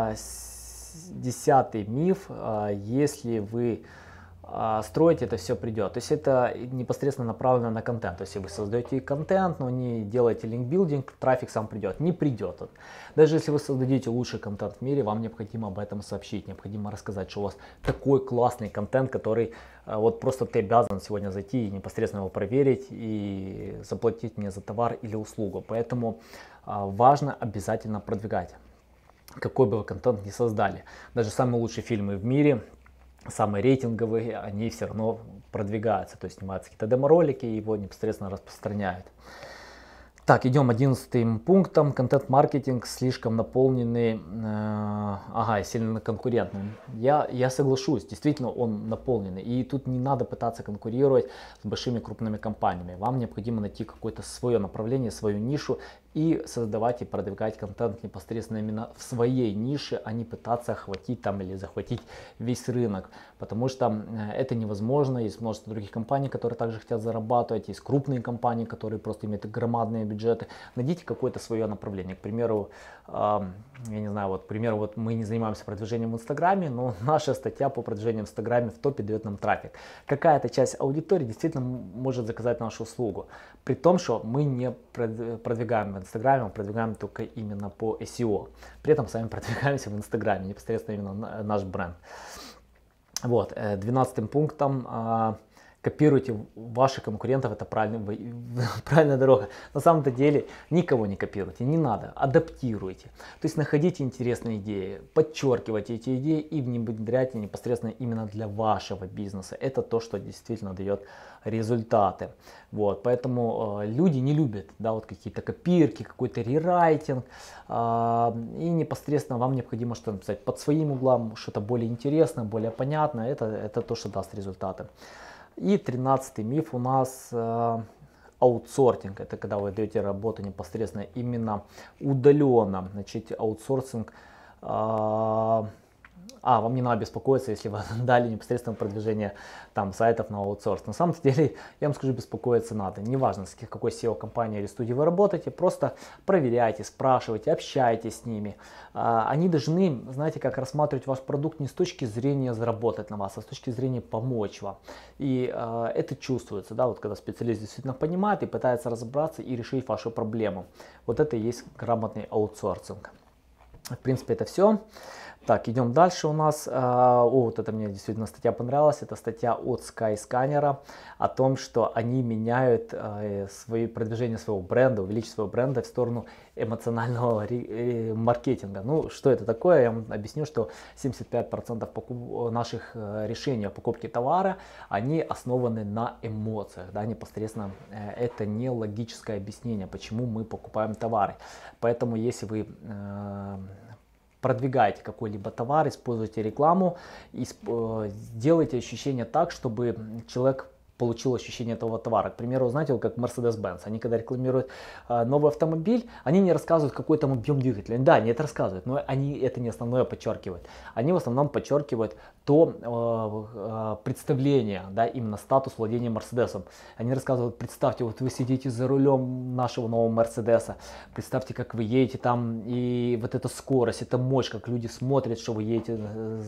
Десятый миф. Если вы строите, это все придет. То есть это непосредственно направлено на контент. То есть если вы создаете контент, но не делаете линкбилдинг, трафик сам придет. Не придет. Даже если вы создадите лучший контент в мире, вам необходимо об этом сообщить. Необходимо рассказать, что у вас такой классный контент, который вот просто ты обязан сегодня зайти и непосредственно его проверить и заплатить мне за товар или услугу. Поэтому важно обязательно продвигать. Какой бы вы контент ни создали. Даже самые лучшие фильмы в мире, самые рейтинговые, они все равно продвигаются. То есть снимаются какие-то демо-ролики и его непосредственно распространяют. Так, идем одиннадцатым пунктом. Контент-маркетинг слишком наполненный, э, ага, сильно конкурентный. Я, я соглашусь, действительно он наполненный. И тут не надо пытаться конкурировать с большими крупными компаниями. Вам необходимо найти какое-то свое направление, свою нишу и создавать и продвигать контент непосредственно именно в своей нише, а не пытаться охватить там или захватить весь рынок. Потому что это невозможно. Есть множество других компаний, которые также хотят зарабатывать. Есть крупные компании, которые просто имеют громадные бюджеты. Найдите какое-то свое направление. К примеру, э, я не знаю, вот, к примеру, вот мы не занимаемся продвижением в Инстаграме, но наша статья по продвижению в Инстаграме в топе дает нам трафик. Какая-то часть аудитории действительно может заказать нашу услугу. При том, что мы не продвигаем в Инстаграме, мы продвигаем только именно по эс и о. При этом сами продвигаемся в Инстаграме, непосредственно именно наш бренд. Вот, двенадцатым пунктом. Копируйте ваших конкурентов, это правильная, правильная дорога. На самом-то деле никого не копируйте, не надо, адаптируйте. То есть находите интересные идеи, подчеркивайте эти идеи и внедряйте непосредственно именно для вашего бизнеса. Это то, что действительно дает результаты. Вот, поэтому э, люди не любят, да, вот какие-то копирки, какой-то рерайтинг. Э, и непосредственно вам необходимо что-то написать под своим углом, что-то более интересное, более понятное. Это, это то, что даст результаты. И тринадцатый миф у нас э, аутсортинг. Это когда вы даете работу непосредственно именно удаленно. Значит, аутсорсинг. Э, а, вам не надо беспокоиться, если вы дали непосредственно продвижение там сайтов на аутсорс. На самом деле, я вам скажу, беспокоиться надо. Неважно, с какой сео компании или студии вы работаете, просто проверяйте, спрашивайте, общайтесь с ними. Они должны, знаете, как рассматривать ваш продукт не с точки зрения заработать на вас, а с точки зрения помочь вам. И э, это чувствуется, да, вот когда специалист действительно понимает и пытается разобраться и решить вашу проблему. Вот это и есть грамотный аутсорсинг. В принципе, это все. Так, идем дальше у нас. О, вот это мне действительно статья понравилась. Это статья от Skyscanner о том, что они меняют э, свои продвижение своего бренда, увеличивают своего бренда в сторону эмоционального маркетинга. Ну, что это такое? Я вам объясню, что семьдесят пять процентов покуп... наших решений о покупке товара, они основаны на эмоциях. Да, непосредственно это не логическое объяснение, почему мы покупаем товары. Поэтому, если вы э, продвигаете какой-либо товар, используйте рекламу и сделайте ощущение так, чтобы человек получил ощущение этого товара. К примеру, знаете, вот как Mercedes-Benz, они когда рекламируют э, новый автомобиль, они не рассказывают, какой там объем двигателя. Да, они это рассказывают, но они это не основное подчеркивают. Они в основном подчеркивают то э, э, представление, да, именно статус владения Мерседесом. Они рассказывают, представьте, вот вы сидите за рулем нашего нового Мерседеса, представьте, как вы едете там, и вот эта скорость, эта мощь, как люди смотрят, что вы едете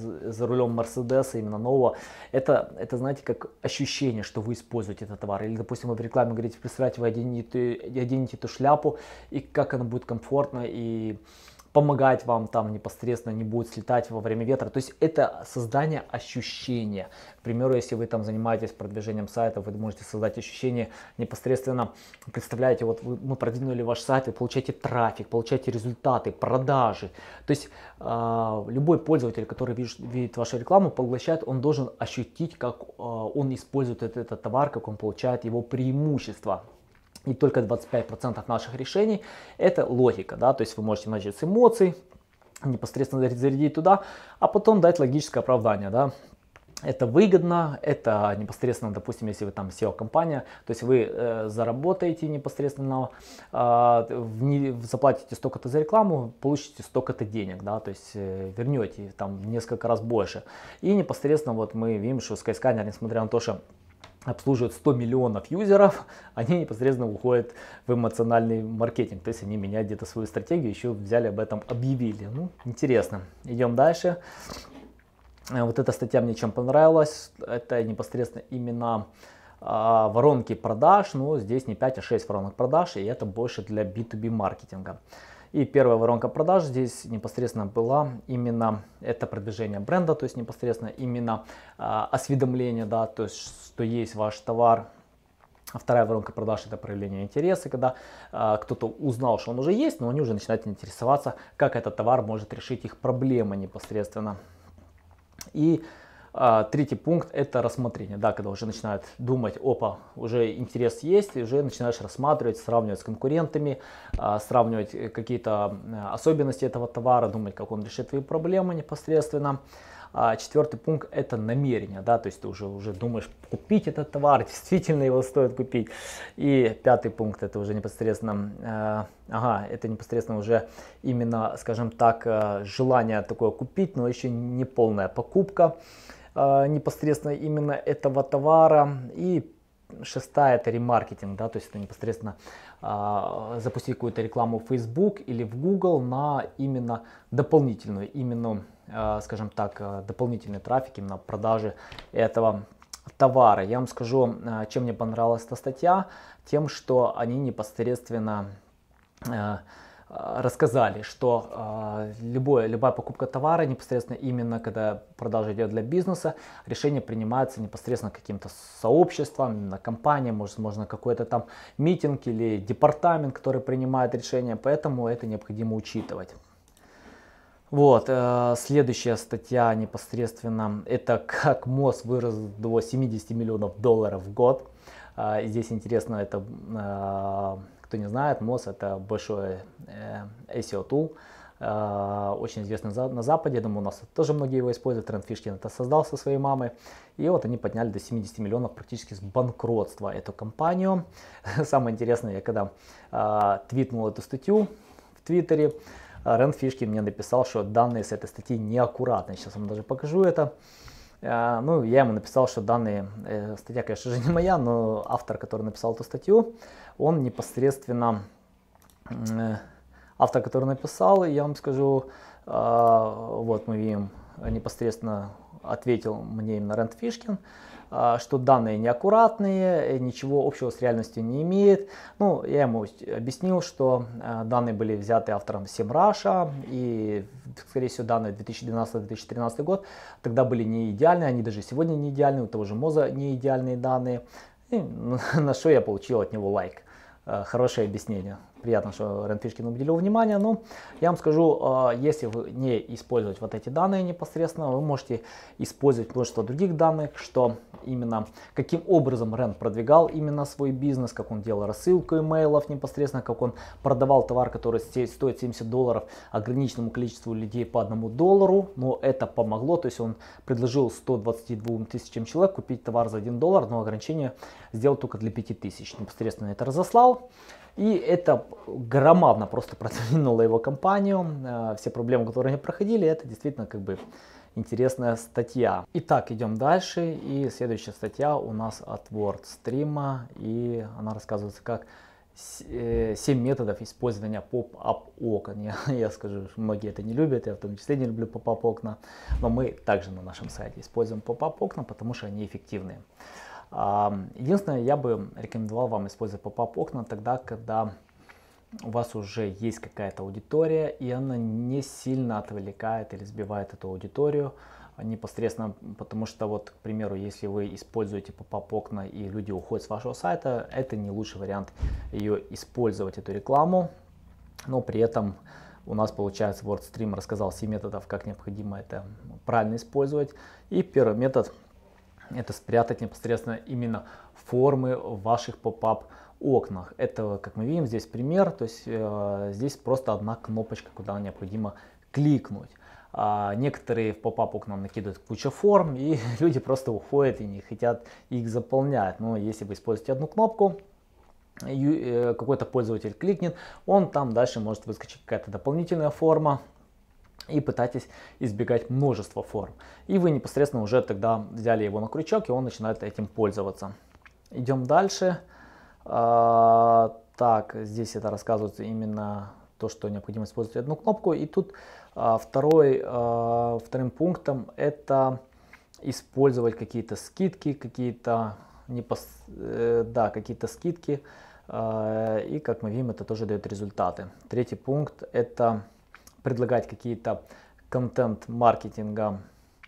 за рулем Мерседеса, именно нового. Это, это знаете, как ощущение, что вы используете этот товар. Или, допустим, вы в рекламе говорите, представьте, вы оденете, оденете эту шляпу, и как она будет комфортно и помогать вам там непосредственно, не будет слетать во время ветра. То есть это создание ощущения. К примеру, если вы там занимаетесь продвижением сайта, вы можете создать ощущение непосредственно, представляете, вот вы, мы продвинули ваш сайт, вы получаете трафик, получаете результаты, продажи. То есть э, любой пользователь, который видит, видит вашу рекламу, поглощает, он должен ощутить, как э, он использует этот, этот товар, как он получает его преимущества. И только двадцать пять процентов наших решений это логика, да, то есть вы можете начать с эмоций, непосредственно зарядить туда, а потом дать логическое оправдание, да. Это выгодно, это непосредственно, допустим, если вы там сео-компания, то есть вы э, заработаете непосредственно, э, в не, заплатите столько-то за рекламу, получите столько-то денег, да, то есть э, вернете там в несколько раз больше. И непосредственно вот мы видим, что Skyscanner, несмотря на то, что обслуживают сто миллионов юзеров, они непосредственно уходят в эмоциональный маркетинг, то есть они меняют где-то свою стратегию, еще взяли об этом, объявили. Ну, интересно. Идем дальше. Вот эта статья мне чем понравилась, это непосредственно именно а, воронки продаж, но здесь не пять, а шесть воронок продаж, и это больше для би ту би маркетинга. И первая воронка продаж здесь непосредственно была именно это продвижение бренда, то есть непосредственно именно а, осведомление, да, то есть что есть ваш товар. А вторая воронка продаж — это проявление интереса, когда а, кто-то узнал, что он уже есть, но они уже начинают интересоваться, как этот товар может решить их проблемы непосредственно. И а, третий пункт — это рассмотрение, да, когда уже начинают думать, опа, уже интерес есть, и уже начинаешь рассматривать, сравнивать с конкурентами, а, сравнивать какие-то особенности этого товара, думать, как он решит твои проблемы непосредственно. А четвертый пункт — это намерение, да, то есть ты уже, уже думаешь купить этот товар, действительно его стоит купить. И пятый пункт — это уже непосредственно, э, ага, это непосредственно уже именно, скажем так, э, желание такое купить, но еще не полная покупка э, непосредственно именно этого товара. И шестая — это ремаркетинг, да, то есть это непосредственно э, запустить какую-то рекламу в Facebook или в Google на именно дополнительную, именно, э, скажем так, э, дополнительный трафик, именно продажи этого товара. Я вам скажу, э, чем мне понравилась эта статья, тем, что они непосредственно э, рассказали, что э, любое, любая покупка товара, непосредственно именно когда продажа идет для бизнеса, решение принимается непосредственно каким-то сообществом, на компании, может, можно какой-то там митинг или департамент, который принимает решение, поэтому это необходимо учитывать. Вот, э, следующая статья непосредственно, это как Моз вырос до семидесяти миллионов долларов в год. Э, здесь интересно, это... Э, Кто не знает, Моз — это большой эс и о-тул, очень известный на Западе. Я думаю, у нас тоже многие его используют. Ранд Фишкин это создал со своей мамой. И вот они подняли до семидесяти миллионов практически с банкротства эту компанию. Самое интересное, я когда э, твитнул эту статью в Твиттере, Ранд Фишкин мне написал, что данные с этой статьи неаккуратны. Сейчас вам даже покажу это. Uh, ну, я ему написал, что данные, э, статья, конечно же, не моя, но автор, который написал эту статью, он непосредственно, э, автор, который написал, я вам скажу, э, вот мы видим, непосредственно ответил мне именно Ранд Фишкин, э, что данные неаккуратные, ничего общего с реальностью не имеет. Ну, я ему объяснил, что э, данные были взяты автором SEMrush, и, скорее всего, данные две тысячи двенадцатый — две тысячи тринадцатый год тогда были не идеальные, они даже сегодня не идеальные, у того же Моза не идеальные данные. И на что я получил от него лайк. Хорошее объяснение. Приятно, что Ранд Фишкин уделил внимание. Но я вам скажу, если вы не используете вот эти данные непосредственно, вы можете использовать множество других данных, что именно каким образом Ранд продвигал именно свой бизнес, как он делал рассылку имейлов непосредственно, как он продавал товар, который стоит семьдесят долларов ограниченному количеству людей по одному доллару. Но это помогло, то есть он предложил ста двадцати двум тысячам человек купить товар за один доллар, но ограничение сделал только для пяти тысяч. Непосредственно это разослал. И это громадно просто продвинуло его компанию. Все проблемы, которые они проходили, это действительно как бы интересная статья. Итак, идем дальше. И следующая статья у нас от WordStream. И она рассказывается, как семь методов использования поп-ап окон. Я, я скажу, что многие это не любят, я в том числе не люблю поп-ап окна. Но мы также на нашем сайте используем поп-ап окна, потому что они эффективные. Единственное, я бы рекомендовал вам использовать поп-ап окна тогда, когда у вас уже есть какая-то аудитория, и она не сильно отвлекает или сбивает эту аудиторию непосредственно, потому что, вот, к примеру, если вы используете поп-ап окна и люди уходят с вашего сайта, это не лучший вариант ее использовать, эту рекламу, но при этом у нас, получается, WordStream рассказал семь методов, как необходимо это правильно использовать. И первый метод — это спрятать непосредственно именно формы в ваших поп-ап окнах. Это, как мы видим, здесь пример, то есть э, здесь просто одна кнопочка, куда необходимо кликнуть. А некоторые в поп-ап к нам накидывают кучу форм, и люди просто уходят и не хотят их заполнять. Но если вы используете одну кнопку, какой-то пользователь кликнет, он там дальше может выскочить какая-то дополнительная форма, и пытайтесь избегать множества форм. И вы непосредственно уже тогда взяли его на крючок, и он начинает этим пользоваться. Идем дальше. А, так, здесь это рассказывается именно то, что необходимо использовать одну кнопку. И тут а, второй, а, вторым пунктом это использовать какие-то скидки, какие-то непос... э, да, какие-то скидки. А, и как мы видим, это тоже дает результаты. Третий пункт это предлагать какие-то контент маркетинга,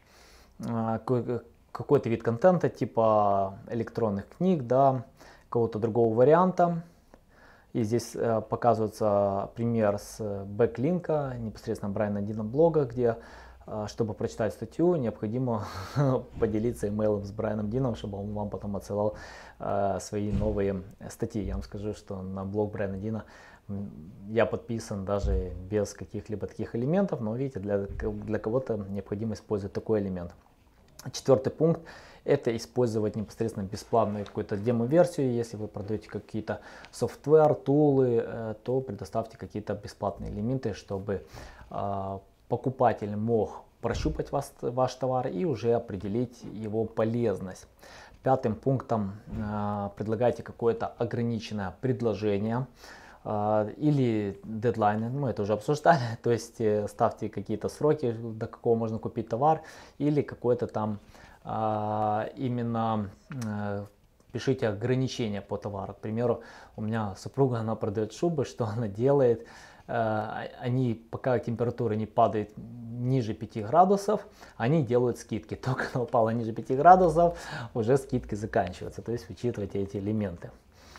какой-то вид контента типа электронных книг, да, какого-то другого варианта. И здесь э, показывается пример с бэклинка непосредственно Брайана Дина блога, где, э, чтобы прочитать статью, необходимо поделиться имейлом с Брайаном Дином, чтобы он вам потом отсылал э, свои новые статьи. Я вам скажу, что на блог Брайана Дина я подписан даже без каких-либо таких элементов, но видите, для, для кого-то необходимо использовать такой элемент. Четвертый пункт – это использовать непосредственно бесплатную какую-то демо-версию. Если вы продаете какие-то софтвер, тулы, то предоставьте какие-то бесплатные элементы, чтобы покупатель мог прощупать вас, ваш товар и уже определить его полезность. Пятым пунктом предлагайте какое-то ограниченное предложение или дедлайны, мы это уже обсуждали, то есть ставьте какие-то сроки, до какого можно купить товар, или какое-то там именно пишите ограничения по товару. К примеру, у меня супруга, она продает шубы, что она делает, они, пока температура не падает ниже пяти градусов, они делают скидки. Только она упала ниже пяти градусов, уже скидки заканчиваются, то есть учитывайте эти элементы.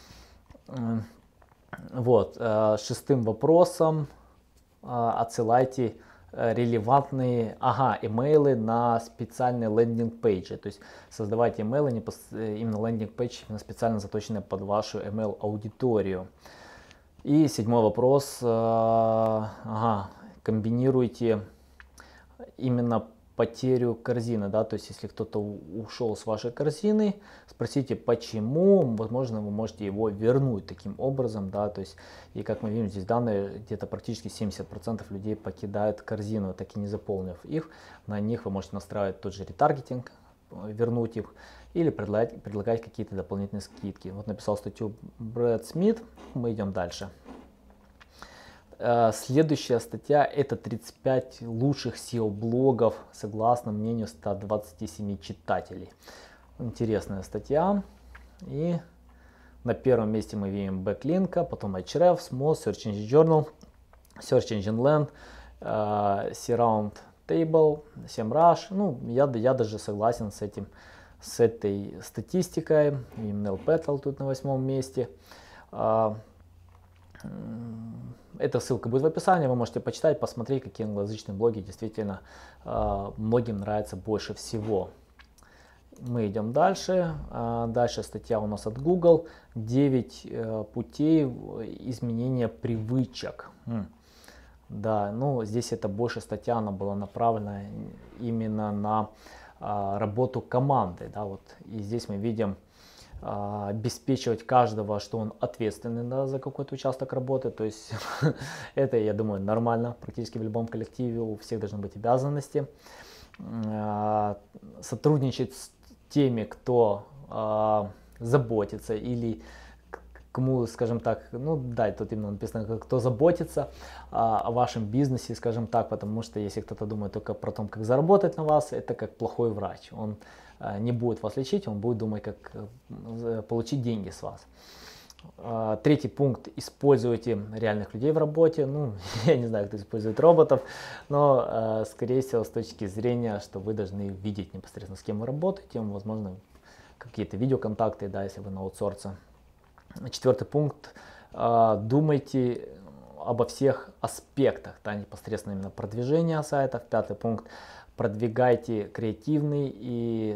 Вот, шестым вопросом отсылайте релевантные ага, имейлы на специальные лендинг-пейджи. То есть создавайте имейлы, именно лендинг-пейдж, именно специально заточенные под вашу email аудиторию. И седьмой вопрос, ага, комбинируйте именно потерю корзины, да, то есть если кто-то ушел с вашей корзины, спросите почему, возможно вы можете его вернуть таким образом, да, то есть и как мы видим здесь данные, где-то практически семьдесят процентов людей покидают корзину, так и не заполнив их, на них вы можете настраивать тот же ретаргетинг, вернуть их или предлагать, предлагать какие-то дополнительные скидки. Вот написал статью Брэд Смит, мы идем дальше. Следующая статья это тридцать пять лучших сео блогов согласно мнению ста двадцати семи читателей. Интересная статья. И на первом месте мы видим Backlink, потом Ahrefs, Moz, Search Engine Journal, Search Engine Land, uh, C-Round Table, SEMrush. Ну, я, я даже согласен с этим, с этой статистикой. Email Petal тут на восьмом месте. Uh, Эта ссылка будет в описании, вы можете почитать, посмотреть, какие англоязычные блоги действительно э, многим нравятся больше всего. Мы идем дальше. Э, дальше статья у нас от Google. девять э, путей изменения привычек. М. Да, ну здесь это больше статья, она была направлена именно на э, работу команды. Да, вот. И здесь мы видим, обеспечивать каждого, что он ответственный, да, за какой-то участок работы. То есть это, я думаю, нормально. Практически в любом коллективе у всех должны быть обязанности. Сотрудничать с теми, кто заботится или кому, скажем так, ну да, тут именно написано, кто заботится а, о вашем бизнесе, скажем так, потому что если кто-то думает только про то, как заработать на вас, это как плохой врач. Он а, не будет вас лечить, он будет думать, как а, получить деньги с вас. А, третий пункт. Используйте реальных людей в работе. Ну, я не знаю, кто использует роботов, но, а, скорее всего, с точки зрения, что вы должны видеть непосредственно, с кем вы работаете, возможно, какие-то видеоконтакты, да, если вы на аутсорсе. Четвертый пункт. Думайте обо всех аспектах, да, непосредственно именно продвижения сайтов. Пятый пункт. Продвигайте креативный и,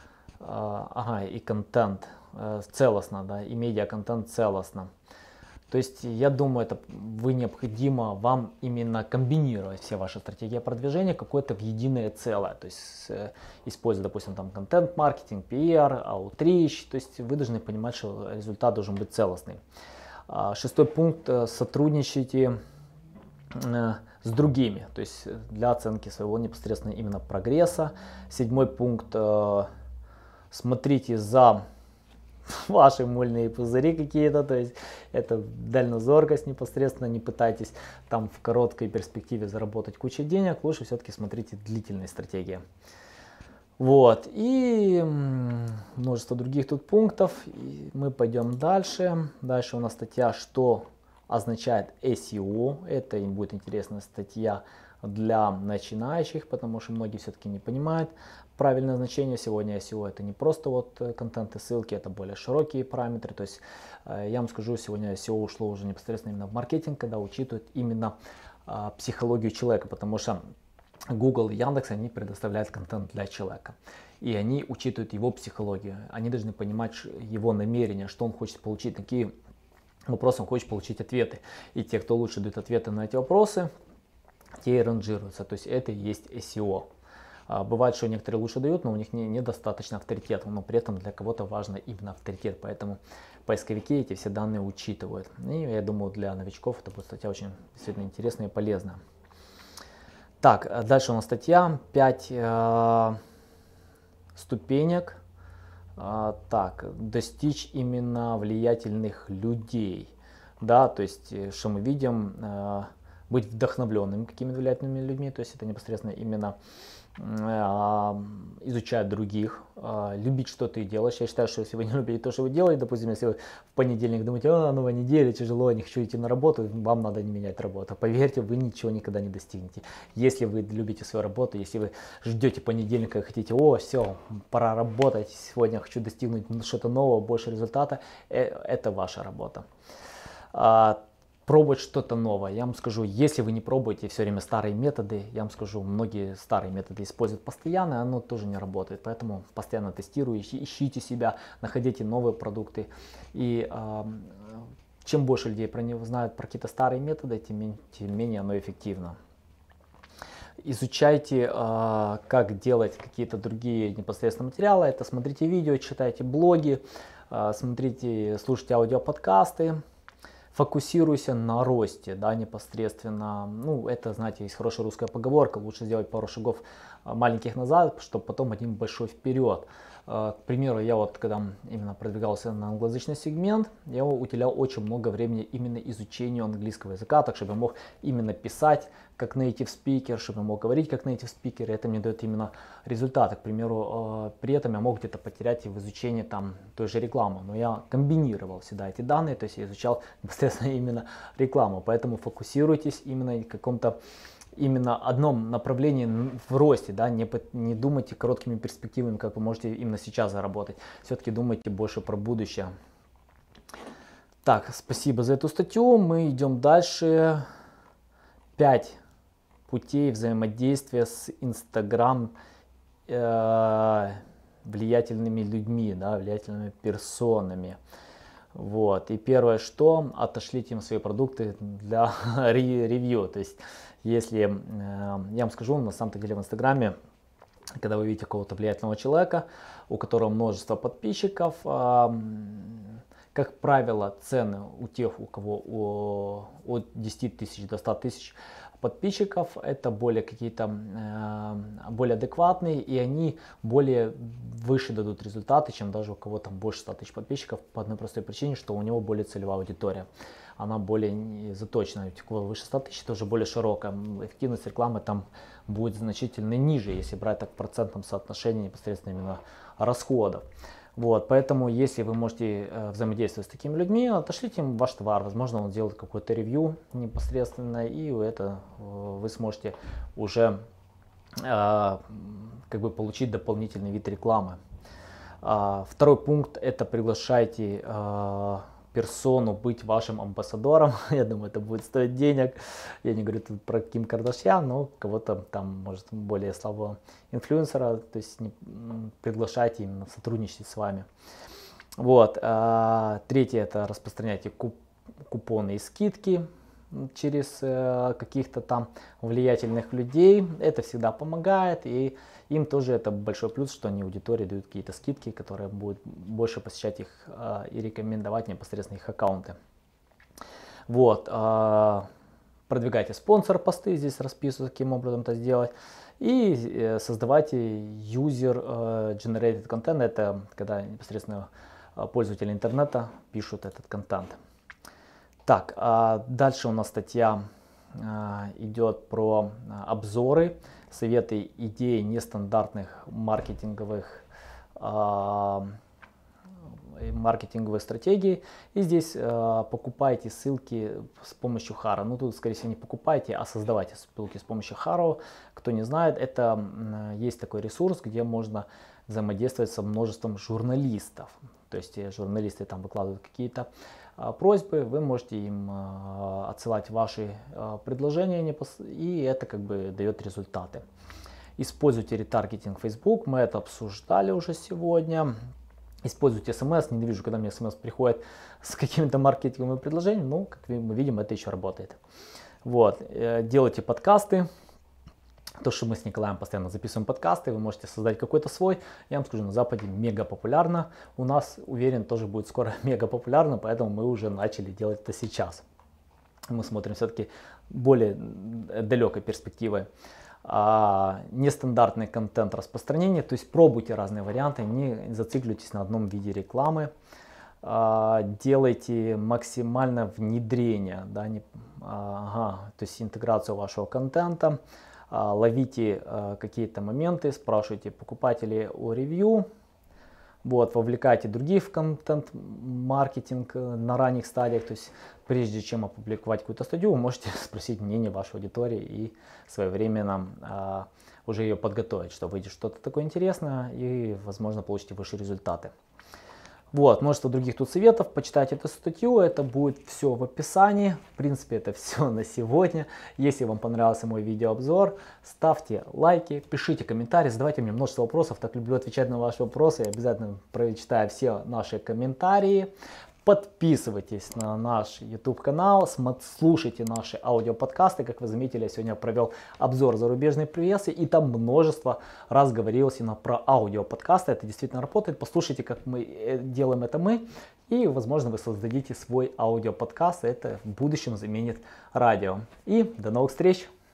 ага, и контент целостно, да, и медиа-контент целостно. То есть я думаю, это вы необходимо вам именно комбинировать все ваши стратегии продвижения какое-то в единое целое. То есть э, используя, допустим, там контент-маркетинг, пи ар, аутрич. То есть вы должны понимать, что результат должен быть целостный. А, шестой пункт. Сотрудничайте э, с другими, то есть для оценки своего непосредственно именно прогресса. Седьмой пункт. Э, смотрите за ваши мыльные пузыри какие-то, то есть это дальнозоркость непосредственно, не пытайтесь там в короткой перспективе заработать кучу денег, лучше все-таки смотрите длительные стратегии. Вот, и множество других тут пунктов, и мы пойдем дальше. Дальше у нас статья, что означает эс и о, это им будет интересная статья для начинающих, потому что многие все-таки не понимают правильное значение. Сегодня эс и о это не просто вот контент и ссылки, это более широкие параметры. То есть я вам скажу, сегодня эс и о ушло уже непосредственно именно в маркетинг, когда учитывают именно а, психологию человека, потому что Google и Яндекс, они предоставляют контент для человека. И они учитывают его психологию. Они должны понимать его намерения, что он хочет получить, какие вопросы он хочет получить ответы. И те, кто лучше дают ответы на эти вопросы, те и ранжируются. То есть это и есть эс и о. Бывает, что некоторые лучше дают, но у них не, недостаточно авторитета, но при этом для кого-то важно именно авторитет, поэтому поисковики эти все данные учитывают. И я думаю, для новичков это будет статья очень действительно интересная и полезная. Так, дальше у нас статья пять э, ступенек. Э, так, достичь именно влиятельных людей. Да, то есть, что мы видим, э, быть вдохновленными какими-то влиятельными людьми, то есть это непосредственно именно изучать других, любить, что ты делаешь. Я считаю, что если вы не любите то, что вы делаете, допустим, если вы в понедельник думаете, а, новая неделя, тяжело, не хочу идти на работу, вам надо не менять работу. Поверьте, вы ничего никогда не достигнете. Если вы любите свою работу, если вы ждете понедельника и хотите, о, все, пора работать, сегодня хочу достигнуть что-то нового, больше результата, это ваша работа. Пробовать что-то новое. Я вам скажу, если вы не пробуете все время старые методы, я вам скажу, многие старые методы используют постоянно, оно тоже не работает. Поэтому постоянно тестируйте, ищите себя, находите новые продукты. И э, чем больше людей про него знают, про какие-то старые методы, тем, тем менее оно эффективно. Изучайте, э, как делать какие-то другие непосредственно материалы. Это смотрите видео, читайте блоги, э, смотрите, слушайте аудиоподкасты. Фокусируйся на росте, да, непосредственно. Ну, это, знаете, есть хорошая русская поговорка, лучше сделать пару шагов маленьких назад, чтобы потом один большой вперед. К примеру, я вот, когда именно продвигался на англоязычный сегмент, я уделял очень много времени именно изучению английского языка, так чтобы я мог именно писать как native speaker, чтобы я мог говорить как native speaker, и это мне дает именно результаты. К примеру, при этом я мог где-то потерять и в изучении там той же рекламы, но я комбинировал всегда эти данные, то есть я изучал непосредственно именно рекламу, поэтому фокусируйтесь именно в каком-то именно одном направлении в росте, да, не, не думайте короткими перспективами, как вы можете именно сейчас заработать, все-таки думайте больше про будущее. Так, спасибо за эту статью, мы идем дальше. пять путей взаимодействия с Instagram э, влиятельными людьми, да, влиятельными персонами. Вот. И первое, что отошлите им свои продукты для ревью. То есть, если, э, я вам скажу, на самом-то деле в Инстаграме, когда вы видите какого-то влиятельного человека, у которого множество подписчиков, э, как правило, цены у тех, у кого у, от десяти тысяч до ста тысяч подписчиков, это более какие-то э, более адекватные, и они более выше дадут результаты, чем даже у кого там больше ста тысяч подписчиков, по одной простой причине, что у него более целевая аудитория. Она более заточена, у кого выше ста тысяч, это уже более широкая. Эффективность рекламы там будет значительно ниже, если брать так в процентном соотношении непосредственно именно расходов. Вот, поэтому, если вы можете э, взаимодействовать с такими людьми, отошлите им ваш товар. Возможно, он сделает какое-то ревью непосредственно, и это э, вы сможете уже э, как бы получить дополнительный вид рекламы. Э, второй пункт – это приглашайте э, персону быть вашим амбассадором. Я думаю, это будет стоить денег. Я не говорю тут про Ким Кардашьян, но кого-то там, может, более слабого инфлюенсера, то есть не, приглашайте именно сотрудничать с вами. Вот. А, третье – это распространяйте купоны и скидки через э, каких-то там влиятельных людей. Это всегда помогает, и им тоже это большой плюс, что они аудитории дают какие-то скидки, которые будут больше посещать их э, и рекомендовать непосредственно их аккаунты. Вот, э, продвигайте спонсор-посты, здесь расписываю, каким образом это сделать. И э, создавайте user-generated content, это когда непосредственно пользователи интернета пишут этот контент. Так, а дальше у нас статья а, идет про а, обзоры, советы, идеи нестандартных маркетинговых, а, маркетинговых стратегий. И здесь а, покупайте ссылки с помощью Haro. Ну тут, скорее всего, не покупайте, а создавайте ссылки с помощью Haro. Кто не знает, это а, есть такой ресурс, где можно взаимодействовать со множеством журналистов. То есть журналисты там выкладывают какие-то а, просьбы, вы можете им а, отсылать ваши а, предложения, и это как бы дает результаты. Используйте ретаргетинг Facebook, мы это обсуждали уже сегодня. Используйте смс, ненавижу, когда мне смс приходит с какими-то маркетинговыми предложениями, ну, как мы видим, это еще работает. Вот, делайте подкасты. То, что мы с Николаем постоянно записываем подкасты, вы можете создать какой-то свой. Я вам скажу, на Западе мега популярно. У нас, уверен, тоже будет скоро мега популярно, поэтому мы уже начали делать это сейчас. Мы смотрим все-таки более далекой перспективой. А, нестандартный контент распространения, то есть пробуйте разные варианты, не зацикливайтесь на одном виде рекламы. А, делайте максимально внедрение, да, не, ага, то есть интеграцию вашего контента. Ловите э, какие-то моменты, спрашивайте покупателей о ревью, вот, вовлекайте других в контент-маркетинг на ранних стадиях, то есть прежде чем опубликовать какую-то статью, вы можете спросить мнение вашей аудитории и своевременно э, уже ее подготовить, что выйдет что-то такое интересное и, возможно, получите выше результаты. Вот, множество других тут советов, почитайте эту статью, это будет все в описании. В принципе, это все на сегодня. Если вам понравился мой видеообзор, ставьте лайки, пишите комментарии, задавайте мне множество вопросов, так люблю отвечать на ваши вопросы, я обязательно прочитаю все наши комментарии. Подписывайтесь на наш YouTube канал, слушайте наши аудиоподкасты. Как вы заметили, я сегодня провел обзор зарубежной прессы, и там множество раз говорилось именно про аудиоподкасты. Это действительно работает. Послушайте, как мы делаем это мы, и, возможно, вы создадите свой аудиоподкаст. Это в будущем заменит радио. И до новых встреч!